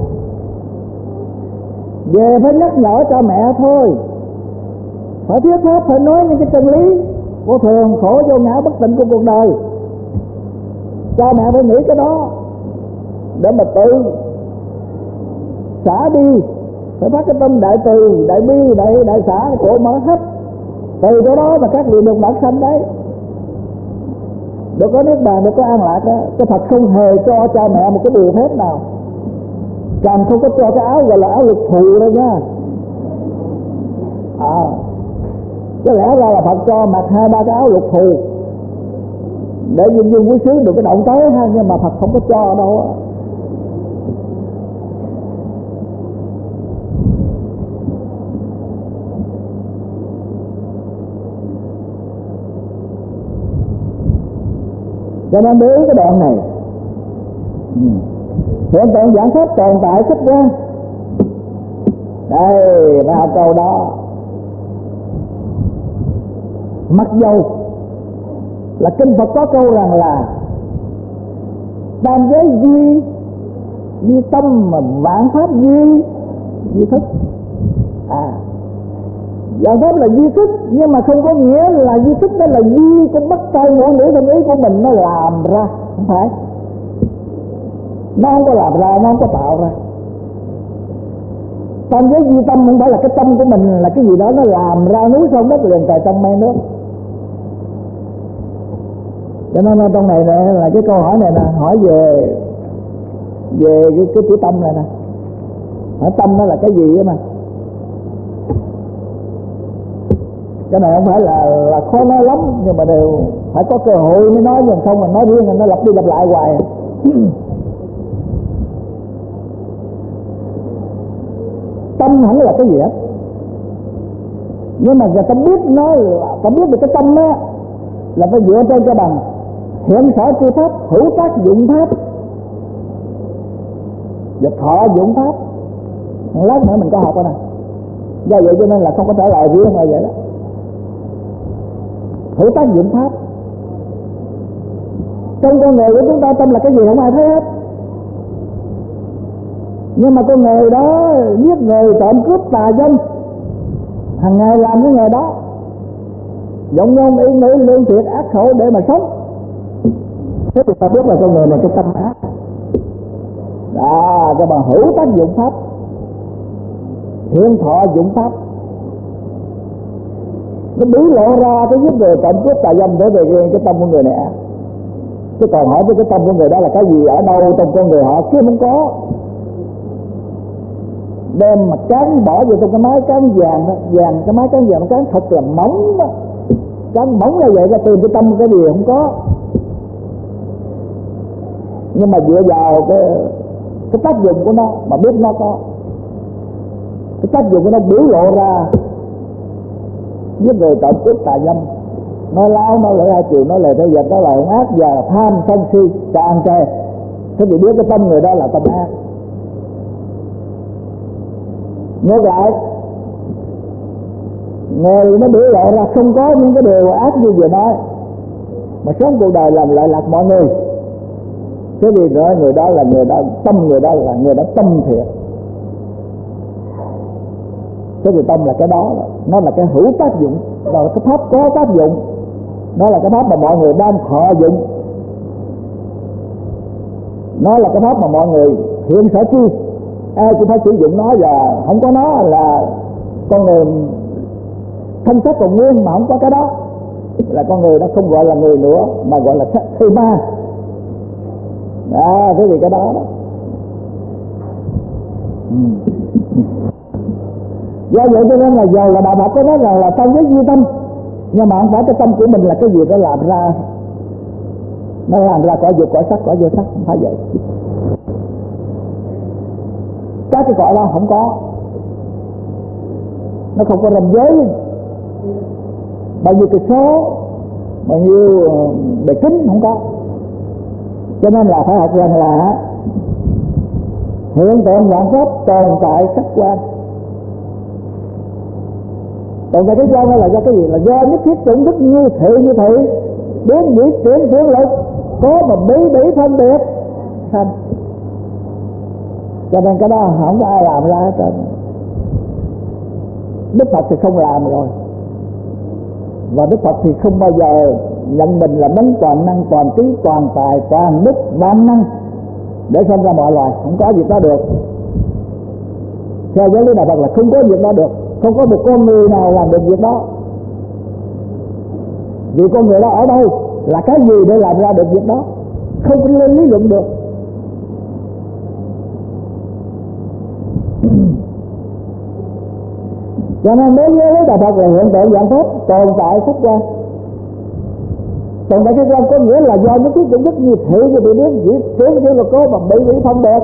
Về phải nhắc nhở cha mẹ thôi, phải thuyết pháp, phải nói những cái chân lý vô thường, khổ vô ngã, bất tịnh của cuộc đời. Cha mẹ phải nghĩ cái đó để mà tự xả đi, phải phát cái tâm đại từ, đại bi, đại xả của mở hết. Từ chỗ đó mà các vị được bản sanh đấy. được có niết bàn, được có an lạc đó. Cái Phật không hề cho cha mẹ một cái bùa phép nào, càng không có cho cái áo gọi là áo lục thù đâu nha. Cái lẽ ra là Phật cho mặc 2-3 cái áo lục thù để nhân viên quý sứ được cái động tới ha, nhưng mà Phật không có cho đâu á. Cho nên đối với cái đoạn này, hiện tượng giảng pháp tồn tại khách quan. Đây ba câu đó, mặc dầu là kinh Phật có câu rằng là tam giới duy tâm mà vạn pháp duy thức. Vạn pháp là duy thức, nhưng mà không có nghĩa là duy thức đó là duy con bắt tay ngôn ngữ thân ý của mình nó làm ra, không phải. Nó không có làm ra, nó không có tạo ra. Tam giới duy tâm không phải là cái tâm của mình là cái gì đó nó làm ra núi sông đất liền trời trong mây nước. Cho nên trong này là cái câu hỏi này nè, hỏi về cái chữ tâm này nè. Hỏi tâm nó là cái gì á mà. Cái này không phải là khó nói lắm, nhưng mà đều phải có cơ hội mới nói, nhưng không mà nói riêng nó lặp đi lặp lại hoài. Tâm không là cái gì hết, nhưng mà người ta biết nó, ta biết được cái tâm á là phải dựa trên cái bằng hiện sở tri pháp, hữu tác dụng pháp và thọ dụng pháp. Lát nữa mình có học đó nè. Do vậy cho nên là không có trở lại riêng là vậy đó. Hữu tác dụng pháp. Trong con người của chúng ta tâm là cái gì không ai thấy hết, nhưng mà con người đó giết người, trộm cướp, tà dâm, hàng ngày làm cái nghề đó, giọng ngôn ý ngữ lương thiệt ác khẩu để mà sống. Thế thì ta biết là con người này cái tâm ác. Đó, cái bằng hữu tác dụng pháp, hiện thọ dụng pháp, nó biểu lộ ra cái giết người, trộm cướp, tà dâm để về cái tâm của người này ác. Chứ còn hỏi cái tâm của người đó là cái gì, ở đâu trong con người họ kia không có. Đem mà cán bỏ vô trong cái máy cán vàng đó, cái máy cán vàng, cán thật là mỏng đó. Cán mỏng là vậy, ra tìm cái tâm cái gì không có. Nhưng mà dựa vào cái tác dụng của nó mà biết nó có. Cái tác dụng của nó biểu lộ ra giết người, trộm cướp, tà dâm, nói láo, nói lỡ hai chiều, nói lời theo dệt, nói lời hung ác và tham sân si, tràn trề. Thế thì biết cái tâm người đó là tâm ác. Ngược lại, người nó biểu lộ ra không có những cái điều ác như vừa nói, mà sống cuộc đời làm lợi lạc mọi người. Thế thì người đó là người đó, tâm người đó là người đó tâm thiệt. Thế thì tâm là cái đó, nó là cái hữu tác dụng, nó là cái pháp có tác dụng, nó là cái pháp mà mọi người đang thọ dụng, nó là cái pháp mà mọi người hiện sở chi, ai cũng phải sử dụng nó, và không có nó là con người thân xác còn nguyên, mà không có cái đó là con người nó không gọi là người nữa, mà gọi là thi ma. Thế thì cái đó đó. Do vậy cho nên là giờ là Đạo Phật có nói rằng là tam giới duy tâm, nhưng mà không phải cái tâm của mình là cái gì nó làm ra, nó làm ra cõi dục, cõi sắc, cõi vô sắc, không phải vậy. Các cái cõi đó không có, nó không có ranh giới, bao nhiêu cái số, bao nhiêu bề kính không có. Cho nên là phải học rằng là hiện tượng vạn pháp tồn tại khách quan. Tồn tại khách quan đó là do cái gì? Là do nhất thiết chủng thức như thị biến dĩ chuyển chuyển lực có mà bí phân biệt sanh. Cho nên cái đó không có ai làm ra hết trơn. Đức Phật thì không làm rồi, và Đức Phật thì không bao giờ nhận mình là đấng toàn năng, toàn trí, toàn tài, toàn đức, vạn năng để sanh ra mọi loài. Không có việc đó được. Theo giáo lý Đạo Phật là không có việc đó được, không có một con người nào làm được việc đó. Vì con người đó ở đâu? là cái gì để làm ra được việc đó, không có lên lý luận được. Cho nên đối với đạo Phật là hiện tượng dạng pháp tồn tại khách quan. Tồn tại khách quan có nghĩa là do những cái chủng thức như thị như bị biến chỉ tướng chỉ là có bằng bị phân biệt.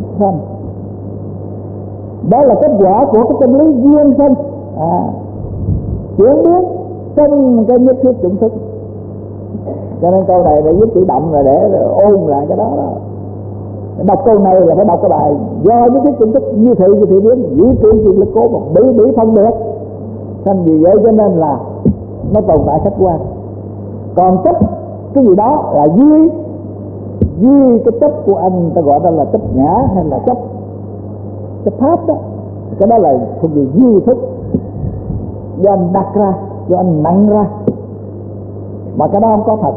Đó là kết quả của cái chân lý duyên sinh chuyển biến trong cái nhất thiết chủng thức. Cho nên câu này để giúp tự động rồi để ôn lại cái đó. Đọc câu này là phải đọc cái bài do những cái chủng thức như thị biến dĩ chuyển chuyển lực cố một bị phân biệt thành vì vậy, cho nên là nó tồn tại khách quan. Còn chấp cái gì đó là duy cái chấp của anh ta gọi đó là chấp ngã hay là chấp pháp đó, cái đó là thuộc về duy thức do anh đặt ra, do anh nặng ra, mà cái đó không có thật.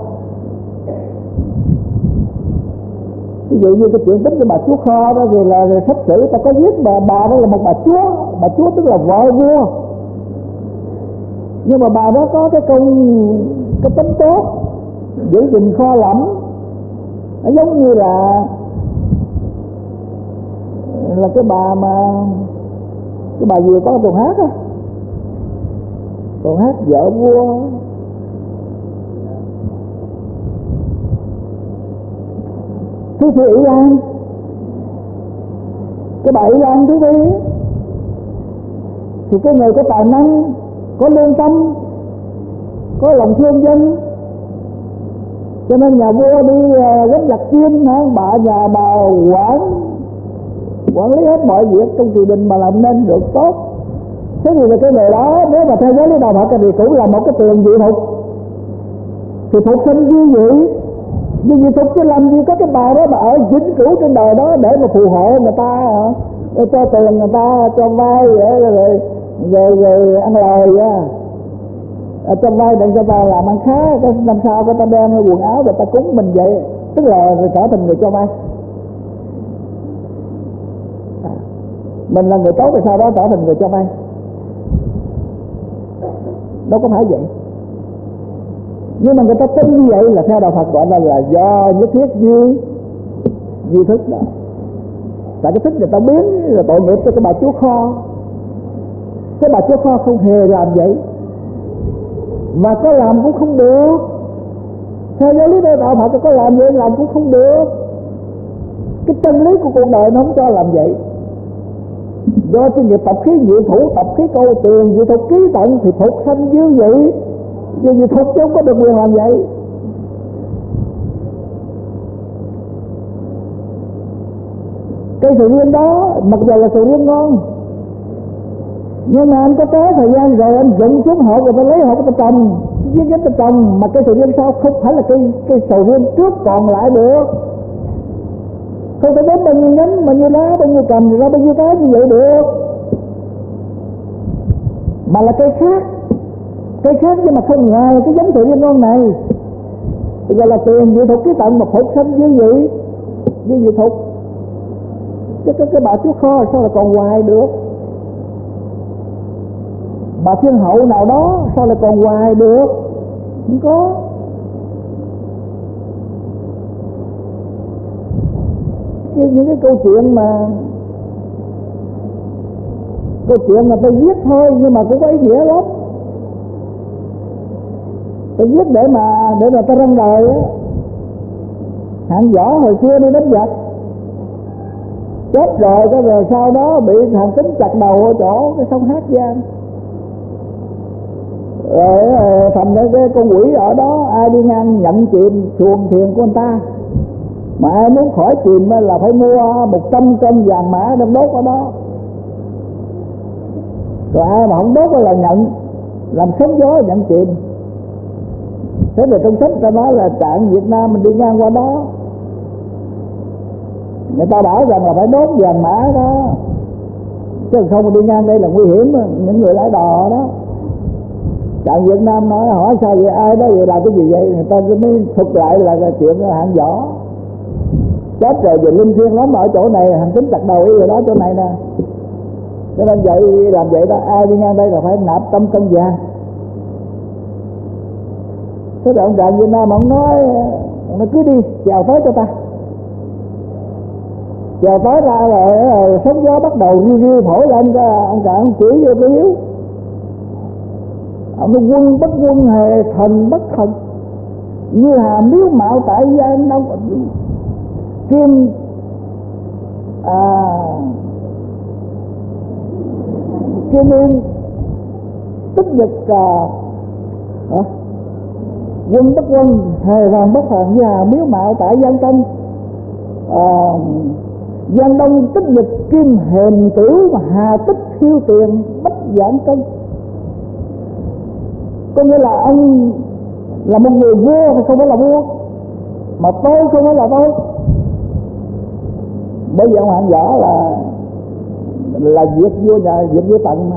Ví dụ như cái chuyện tính của bà chúa Kho đó rồi là sách sử ta có viết bà đó là một bà chúa tức là vợ vua, nhưng mà bà đó có cái tính tốt giữ gìn kho lẫm. Nó giống như là cái bà vừa có tuần hát á, tuần hát vợ vua. Thứ Phi Ý Lan, cái bà Ý Lan Thứ Phi thì cái người có tài năng, có lương tâm, có lòng thương dân, cho nên nhà vua đi quét giặc chiên, nhà bà quản lý hết mọi việc trong triều đình mà làm nên được tốt. Thế thì là cái người đó nếu mà theo giới lý đạo Phật thì cũng là một cái tiền dị thục, thì thục sinh dư vị. Nhưng vì thục chứ làm gì có cái bà đó mà ở vĩnh cửu trên đời đó để mà phù hộ người ta, cho tiền người ta, cho vay rồi ăn lời cho vay để cho ta làm ăn khá, cái năm sau người ta đem quần áo rồi ta cúng mình vậy, tức là trở thành người cho vay. Mình là người tốt thì sau đó trở thành người cho vay, đâu có phải vậy. Nhưng mà người ta tin như vậy là theo đạo Phật gọi là do nhất thiết duy thức đó. Tại cái thức người ta biến là tội nghiệp cho cái bà chúa Kho. Cái bà chúa Kho không hề làm vậy, mà có làm cũng không được. Theo giáo lý đạo Phật có làm vậy làm cũng không được. Cái chân lý của cuộc đời nó không cho làm vậy. Do cái nghiệp tập khí diệu thủ, tập khí câu tiền, diệu thục ký tận thì thục sanh dư vị. Vì thục chứ không có được quyền làm vậy. Cây sầu riêng đó mặc dù là sầu riêng ngon, nhưng mà anh có tới thời gian rồi anh dựng xuống hộ rồi ta lấy hộ ta trồng, giết ta trồng, mà cây sầu riêng sau không phải là cây sầu riêng trước còn lại được. Không thể đến bao nhiêu nhánh, bao nhiêu lá, bao nhiêu cành ra bao nhiêu cái như vậy được, mà là cây khác nhưng mà không ngoài cái giống sầu riêng ngon này, gọi là tiền diệu thục ký tận mà phục sanh dư vị thục. Chứ cái bà chúa Kho sao là còn hoài được, bà thiên hậu nào đó sao lại còn hoài được, không có. Những cái câu chuyện mà tôi viết thôi nhưng mà cũng có ý nghĩa lắm. Tôi viết để mà ta răng đời á. Hạng Võ hồi xưa đi đánh giặc chết rồi sau đó bị thằng Tính chặt đầu ở chỗ cái sông Hát Giang, rồi thành ra cái con quỷ ở đó ai đi ngang nhận chìm xuồng thuyền của anh ta, mà ai muốn khỏi chìm là phải mua 100 cân vàng mã đem đốt ở đó, rồi ai mà không đốt là nhận làm sóng gió nhận chìm. Thế thì trong sách ta nói là trạng Việt Nam mình đi ngang qua đó, người ta bảo rằng là phải đốt vàng mã đó, chứ không đi ngang đây là nguy hiểm. Những người lái đò đó, trạng Việt Nam nói hỏi sao vậy, ai đó vậy làm cái gì vậy, người ta mới thuật lại là cái chuyện Hạng Võ chết rồi về linh thiêng lắm, ở chỗ này thằng Tính chặt đầu y rồi đó, chỗ này nè. Cho nên vậy làm vậy đó, ai đi ngang đây là phải nạp 100 cân vàng. Thế rồi ông Trần Việt Nam ông nói cứ đi chèo tới cho ta. Chèo tới ra rồi sóng gió bắt đầu riu riu thổi lên, ông Trần ông chỉ vô cái hiếu. Ông nói quân bất quân hề thần bất thần, như hà miếu mạo tại gian đông kim kim yên tích nhật quân bất quân hề thần bất thần, như hà miếu mạo tại gian đông gian đông tích nhật kim hềm tử, mà hà tích thiêu tiền bất giảng cân. Có nghĩa là ông là một người vua thì không phải là vua, mà tôi không phải là tôi. Bởi vì ông Hạng Võ là diệt vua nhà, diệt vua Tần mà,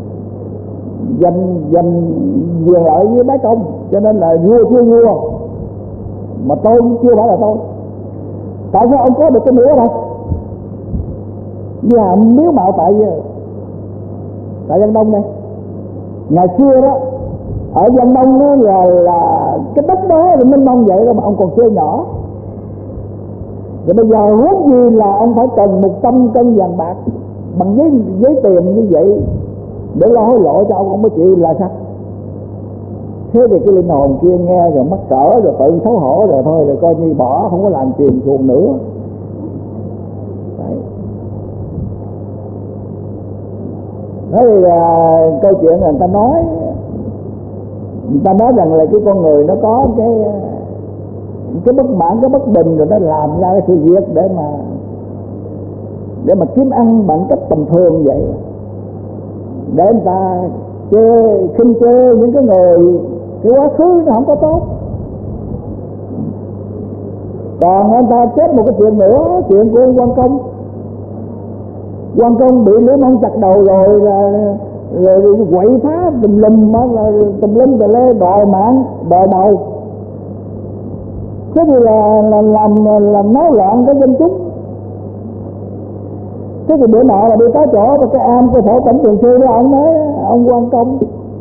giành quyền lợi với bá công, cho nên là vua chưa vua, mà tôi chưa phải là tôi. Tại sao ông có được cái miếu đâu? Nhà miếu mạo tại Giang Đông đây. Ngày xưa đó ở Giang Đông đó là cái đất đó thì Minh Mông vậy đó, mà ông còn chơi nhỏ. Rồi bây giờ huống gì là ông phải cần 100 cân vàng bạc bằng giấy tiền như vậy để lo hối lộ cho ông mới chịu là sao? Thế thì cái linh hồn kia nghe rồi mắc cỡ rồi tự xấu hổ rồi thôi, rồi coi như bỏ, không có làm truyền xuồng nữa. Đấy. Thế thì câu chuyện là người ta nói rằng là cái con người nó có cái bất mãn, cái bất bình, rồi nó làm ra cái sự việc để mà kiếm ăn bằng cách tầm thường vậy, để người ta khinh chê những cái người cái quá khứ nó không có tốt. Còn người ta chết một cái chuyện nữa, chuyện của ông Quan Công. Quan Công bị Lữ Mông chặt đầu rồi quậy phá tùm lum tùm lê, đòi mạng đòi đầu. Thế thì là làm náo loạn cái dân chúng. Thế thì bữa nọ là đi tới chỗ và cái am của Phổ Tỉnh Trường Sư đó, ông nói ông Quan Công,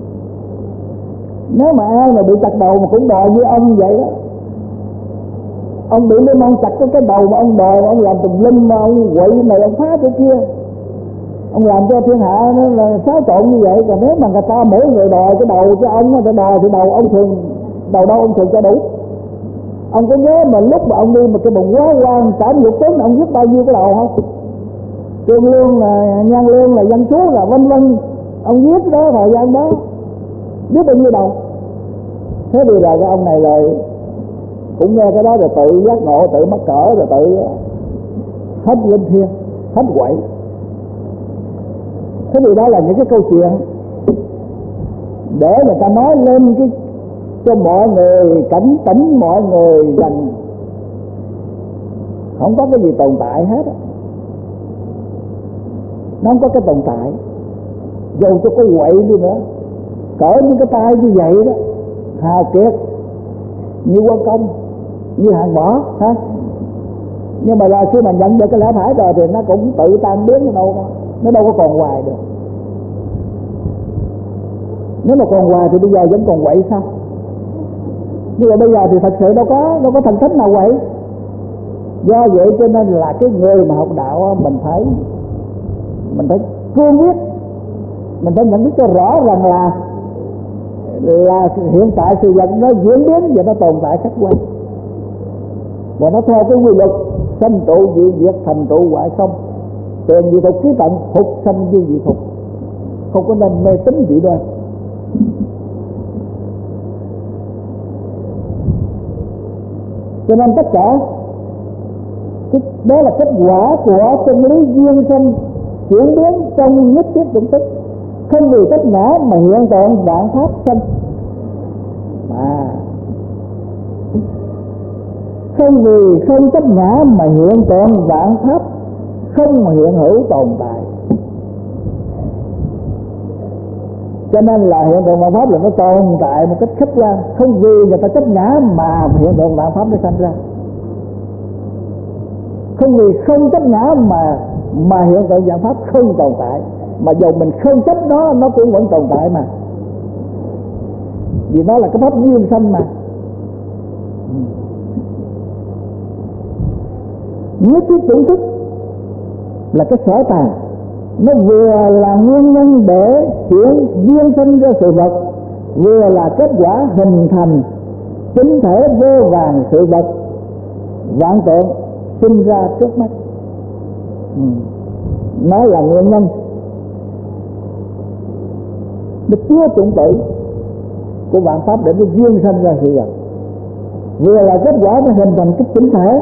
nếu mà ai mà bị chặt đầu mà cũng đòi như ông vậy đó, ông bị Lữ Mông chặt cái đầu mà ông đòi, mà ông làm tùm lum, mà ông quậy này ông phá chỗ kia, ông làm cho thiên hạ nó là xáo trộn như vậy. Còn nếu mà người ta mỗi người đòi cái đầu cho ông, người ta đòi thì đầu ông thường đầu đâu ông thường cho đủ. Ông có nhớ mà lúc mà ông đi mà cái bụng quá quan Trảm Lục Tuấn ông giết bao nhiêu cái đầu không? Trương Lương là Nhan Lương là Văn Số là vân vân, ông giết đó thời gian đó biết bao nhiêu đầu. Thế thì là cái ông này rồi cũng nghe cái đó rồi tự giác ngộ, tự mắc cỡ, rồi tự hết linh thiêng, hết quậy. Thế thì đó là những cái câu chuyện để người ta nói lên cái cho mọi người cảnh tỉnh mọi người rằng không có cái gì tồn tại hết á. Nó không có cái tồn tại, dù cho có quậy đi nữa, cỡ những cái tay như vậy đó, hào kiệt như Quan Công, như Hạng Võ ha. Nhưng mà là khi mà nhận được cái lẽ phải rồi thì nó cũng tự tan biến nó đâu có còn hoài được. Nếu mà còn hoài thì bây giờ vẫn còn quậy sao? Nhưng mà bây giờ thì thật sự đâu có thần thánh nào quậy. Do vậy cho nên là cái người mà học đạo mình phải cương quyết, mình phải nhận thức cho rõ rằng là hiện tại sự vật nó diễn biến và nó tồn tại khách quan, và nó theo cái quy luật sanh trụ dị diệt, thành trụ hoại không, tiền dị thục ký tận, phục sanh dư dị thục, không có nên mê tín dị đoan. Cho nên tất cả đó là kết quả của chân lý duyên sanh chuyển biến trong nhất thiết dụng tích, không vì tất ngã mà hiện tượng vạn pháp sanh. Không vì không tất ngã mà hiện tượng vạn pháp không hiện hữu tồn tại. Cho nên là hiện tượng vạn pháp là nó tồn tại một cách khách quan, không vì người ta chấp ngã mà hiện tượng vạn pháp nó sanh ra. Không vì không chấp ngã mà hiện tượng vạn pháp không tồn tại, mà dù mình không chấp nó cũng vẫn tồn tại mà, vì nó là cái pháp duyên sanh mà. Nhất thiết chủng thức là cái sở tàng, nó vừa là nguyên nhân để chuyển duyên sinh ra sự vật, vừa là kết quả hình thành chính thể vô vàn sự vật vạn tượng sinh ra trước mắt. Nó là nguyên nhân, nó chứa chủng tử của vạn pháp để nó duyên sinh ra sự vật, vừa là kết quả nó hình thành cái chính thể.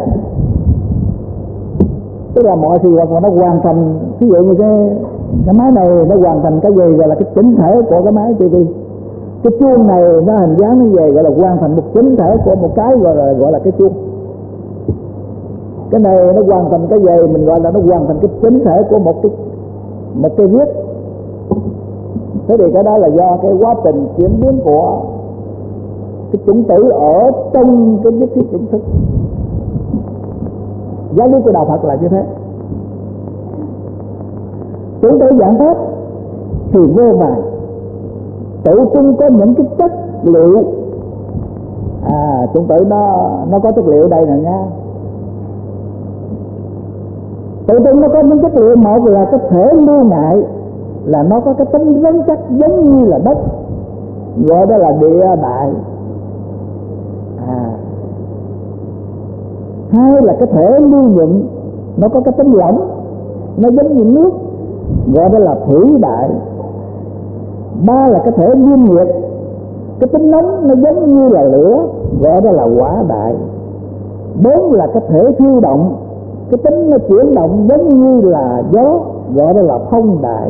Tức là mọi sự vật mà nó hoàn thành, ví dụ như cái máy này nó hoàn thành cái gì gọi là cái chính thể của cái máy TV. Cái chuông này nó hình dáng như vậy gọi là hoàn thành một chính thể của một cái gọi là cái chuông. Cái này nó hoàn thành cái gì mình gọi là nó hoàn thành cái chính thể của một cái viết. Thế thì cái đó là do cái quá trình chuyển biến của cái chủng tử ở trong cái nhất thiết chủng thức. Giáo lý của đạo Phật là như thế. Chủng tử dạng pháp thì vô vàn, tự trung có những cái chất liệu. Chủng tử nó có chất liệu đây nè nha. Tự trung nó có những chất liệu, một là cái thể lưu ngại, là nó có cái tính rắn chắc giống như là đất, gọi đó là địa đại. Hai là cái thể lưu nhuận, nó có cái tính lỏng, nó giống như nước, gọi đó là thủy đại. Ba là cái thể nhiệt nhiệt, cái tính nóng nó giống như là lửa, gọi đó là hỏa đại. Bốn là cái thể phiêu động, cái tính nó chuyển động giống như là gió, gọi đó là phong đại.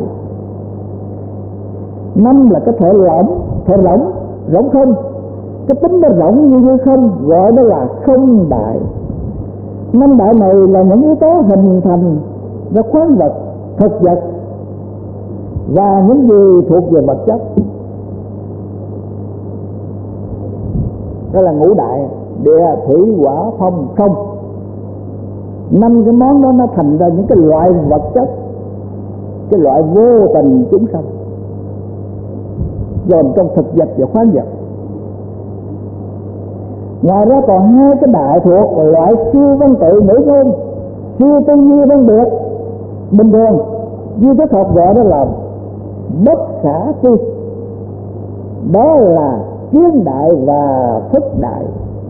Năm là cái thể rỗng không, cái tính nó rỗng như không, gọi đó là không đại. Năm đại này là những yếu tố hình thành ra khoáng vật, thực vật và những gì thuộc về vật chất. Đó là ngũ đại: địa, thủy, hỏa, phong, không. Năm cái món đó nó thành ra những cái loại vật chất, cái loại vô tình chúng sanh, gồm trong thực vật và khoáng vật. Ngoài ra còn hai cái đại thuộc loại siêu văn tự nữ ngôn, siêu tư duy văn biệt bình thường, duy thức học gọi đó là bất khả tư. Đó là kiến đại và thức đại.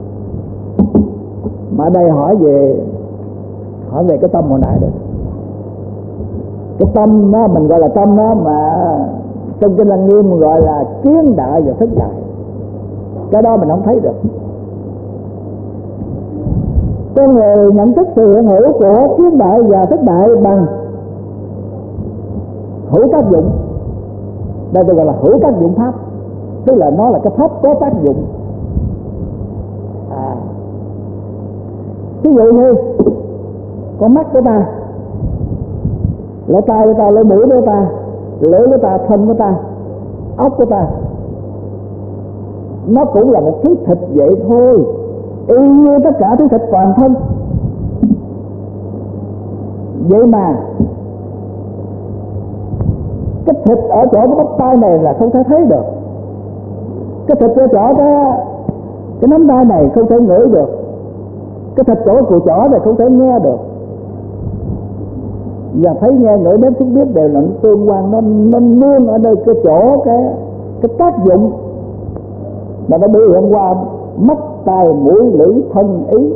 Mà đây hỏi về cái tâm hồi nãy đấy. Cái tâm đó mình gọi là tâm đó, mà trong Kinh Lăng Nghiêm gọi là kiến đại và thức đại. Cái đó mình không thấy được. Con người nhận thức sự hiện hữu của kiến đại và thức đại bằng hữu tác dụng. Đây tôi gọi là hữu tác dụng pháp, tức là nó là cái pháp có tác dụng. Ví dụ như con mắt của ta, lỗ tai của ta, lỗ mũi của ta, lưỡi của ta, thân của ta, óc của ta, nó cũng là một thứ thịt vậy thôi, y như tất cả thứ thịt toàn thân. Vậy mà cái thịt ở chỗ cái bắp tay này là không thể thấy được, cái thịt ở chỗ cái nắm tay này không thể ngửi được, cái thịt chỗ cùi chỏ này không thể nghe được. Và thấy nghe ngửi nếm xúc biết đều là nó tương quan, nó nương ở đây cái chỗ cái tác dụng mà nó biểu hiện qua mắt, tai, mũi, lưỡi, thân, ý.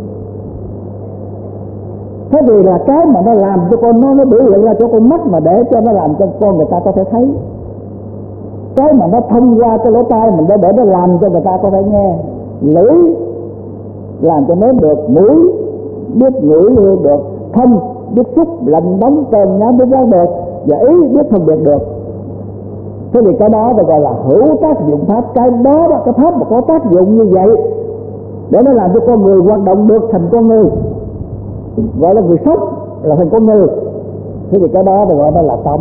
Thế thì là cái mà nó làm cho con nó biểu hiện ra cho con mắt, mà để cho nó làm cho con người ta có thể thấy. Cái mà nó thông qua cái lỗ tai mình để nó làm cho người ta có thể nghe. Lưỡi làm cho nếm được, mũi biết ngửi hương được, thân biết xúc lạnh nóng cơn nhám biết rát được, và ý biết phân biệt được. Thế thì cái đó được gọi là hữu tác dụng pháp. Cái đó là cái pháp mà có tác dụng như vậy để nó làm cho con người hoạt động được thành con người, gọi là người sống, là thành con người. Thế thì cái đó được gọi là tâm,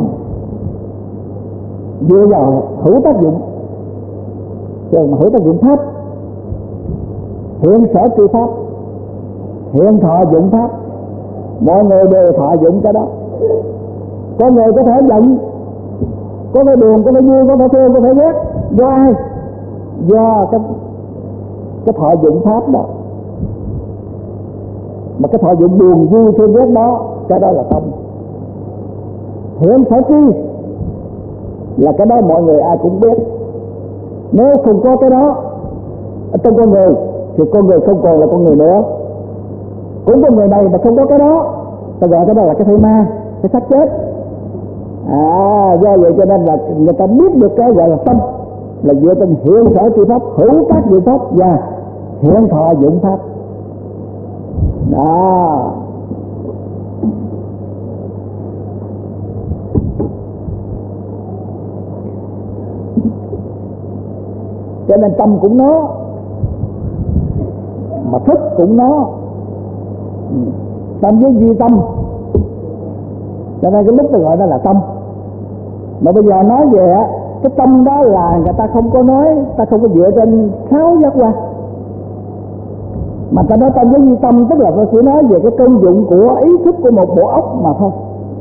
dựa vào hữu tác dụng. Chứ mà hữu tác dụng pháp, hiện sở tri pháp, hiện thọ dụng pháp, mọi người đều thọ dụng cái đó. Con người có thể giận, có thể buồn, có thể vui, có thể thương, có thể ghét. Do ai? Do cái thọ dụng pháp đó, mà cái thọ dụng buồn vui thương ghét đó, cái đó là tâm. Hiện sở tri là cái đó mọi người ai cũng biết. Nếu không có cái đó ở trong con người thì con người không còn là con người nữa. Cũng con người này mà không có cái đó, ta gọi cái đó là cái thể ma, cái xác chết. Do vậy cho nên là người ta biết được cái gọi là tâm là dựa trên hiện sở tri pháp, hữu các diệu pháp và hiện thọ dụng pháp. Đó. Cho nên tâm cũng nó, mà thức cũng nó, tâm với duy tâm. Cho nên cái lúc tôi gọi đó là tâm. Mà bây giờ nói về cái tâm đó là người ta không có nói, ta không có dựa trên 6 giác quan, mà ta nói tâm với duy tâm, tức là ta chỉ nói về cái công dụng của ý thức của một bộ óc mà thôi.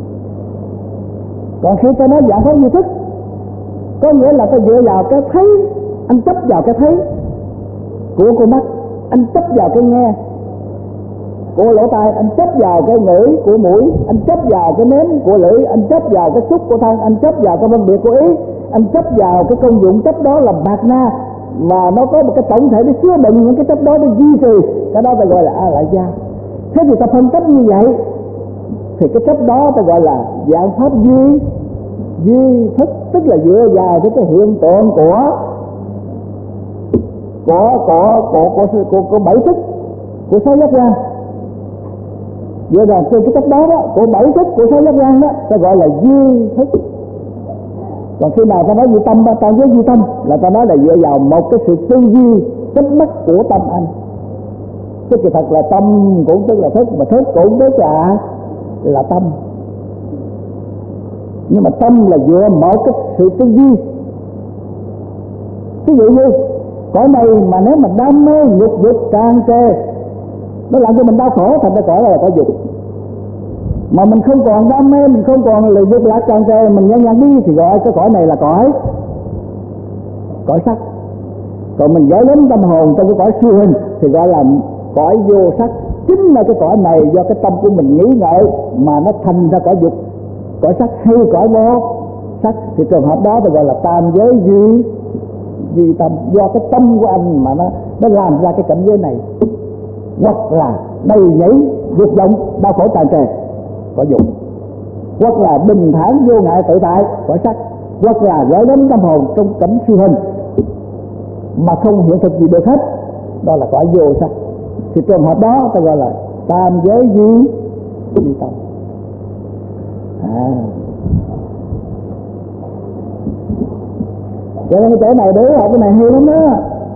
Còn khi ta nói dạng pháp duy thức, có nghĩa là ta dựa vào cái thấy, anh chấp vào cái thấy của con mắt, anh chấp vào cái nghe của lỗ tai, anh chấp vào cái ngửi của mũi, anh chấp vào cái nếm của lưỡi, anh chấp vào cái xúc của thân, anh chấp vào cái phân biệt của ý, anh chấp vào cái công dụng chấp đó là bạt na, mà nó có một cái tổng thể để chứa đựng những cái chấp đó để duy trì, cái đó ta gọi là a lại gia. Thế thì ta phân tích như vậy thì cái chấp đó ta gọi là dạng pháp duy thức, tức là dựa vào cái hiện tượng của 7 thức, của 6 giác quan. Dựa vào trên cái chấp đó, của 7 thức của 6 giác quan đó, ta gọi là duy thức. Còn khi nào ta nói duy tâm, ta với duy tâm là ta nói là dựa vào một cái sự tư duy chấp mắc của tâm anh. Chứ kỳ thật là tâm cũng tức là thức, mà thức cũng tức là tâm. Nhưng mà tâm là dựa một cái sự tư duy. Ví dụ như cõi này mà nếu mà đam mê nhục dục tràn trề, nó làm cho mình đau khổ, thành ra cõi là cõi dục. Mà mình không còn đam mê, mình không còn lời dục lạc tràn trề, mình nhàn đi thì gọi cái cõi này là cõi sắc. Còn mình gửi đến tâm hồn trong cái cõi siêu hình thì gọi là cõi vô sắc. Chính là cái cõi này do cái tâm của mình nghĩ ngợi mà nó thành ra cõi dục, cõi sắc hay cõi vô sắc, thì trường hợp đó thì gọi là tam giới duy tâm. Do cái tâm của anh mà nó làm ra cái cảnh giới này, hoặc là đầy nhảy dục vọng đau khổ tràn trề, cõi dục, hoặc là bình thản vô ngại tự tại, cõi sắc, hoặc là gửi đến tâm hồn trong cảnh siêu hình mà không hiện thực gì được hết, đó là cõi vô sắc. Thì trường hợp đó ta gọi là tam giới duy tâm. Cho nên cái chỗ này đối học cái này hay lắm đó.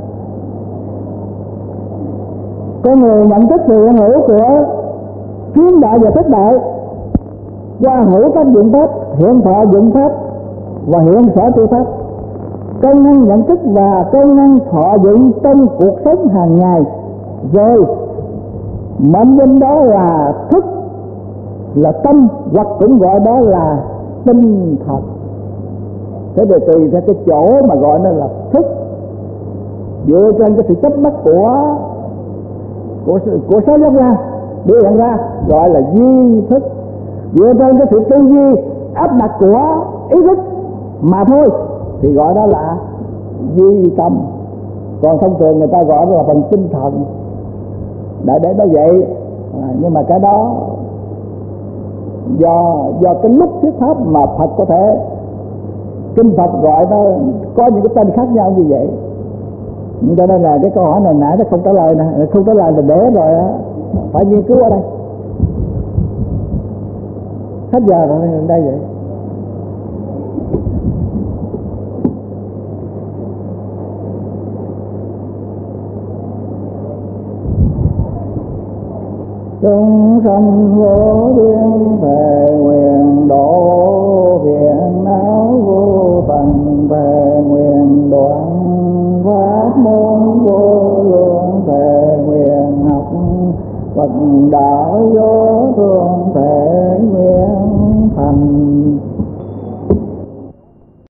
Con người nhận thức sự hiện hữu của kiến đại và thất đại qua hữu các dụng pháp, hiện thọ dụng pháp và hiện sở tri pháp. Công năng nhận thức và công năng thọ dụng trong cuộc sống hàng ngày, rồi mệnh danh đó là thức, là tâm, hoặc cũng gọi đó là tinh thần. Thế thì tùy theo cái chỗ mà gọi nó là thức, dựa trên cái sự chấp mắc của 6 giác quan biểu hiện ra gọi là duy thức, dựa trên cái sự tư duy áp đặt của ý thức mà thôi thì gọi đó là duy tâm. Còn thông thường người ta gọi đó là phần tinh thần, để nó vậy. Nhưng mà cái đó do cái lúc thuyết pháp mà Phật có thể, kinh Phật gọi nó có những cái tên khác nhau như vậy. Cho nên là cái câu hỏi này nãy nó không trả lời nè, không trả lời là để rồi phải nghiên cứu ở đây. Hết giờ rồi đây vậy. Chúng sanh vô biên thề nguyện độ phiền não vô tận, thề nguyện đoạn pháp môn vô lượng, thề nguyện học Phật đạo vô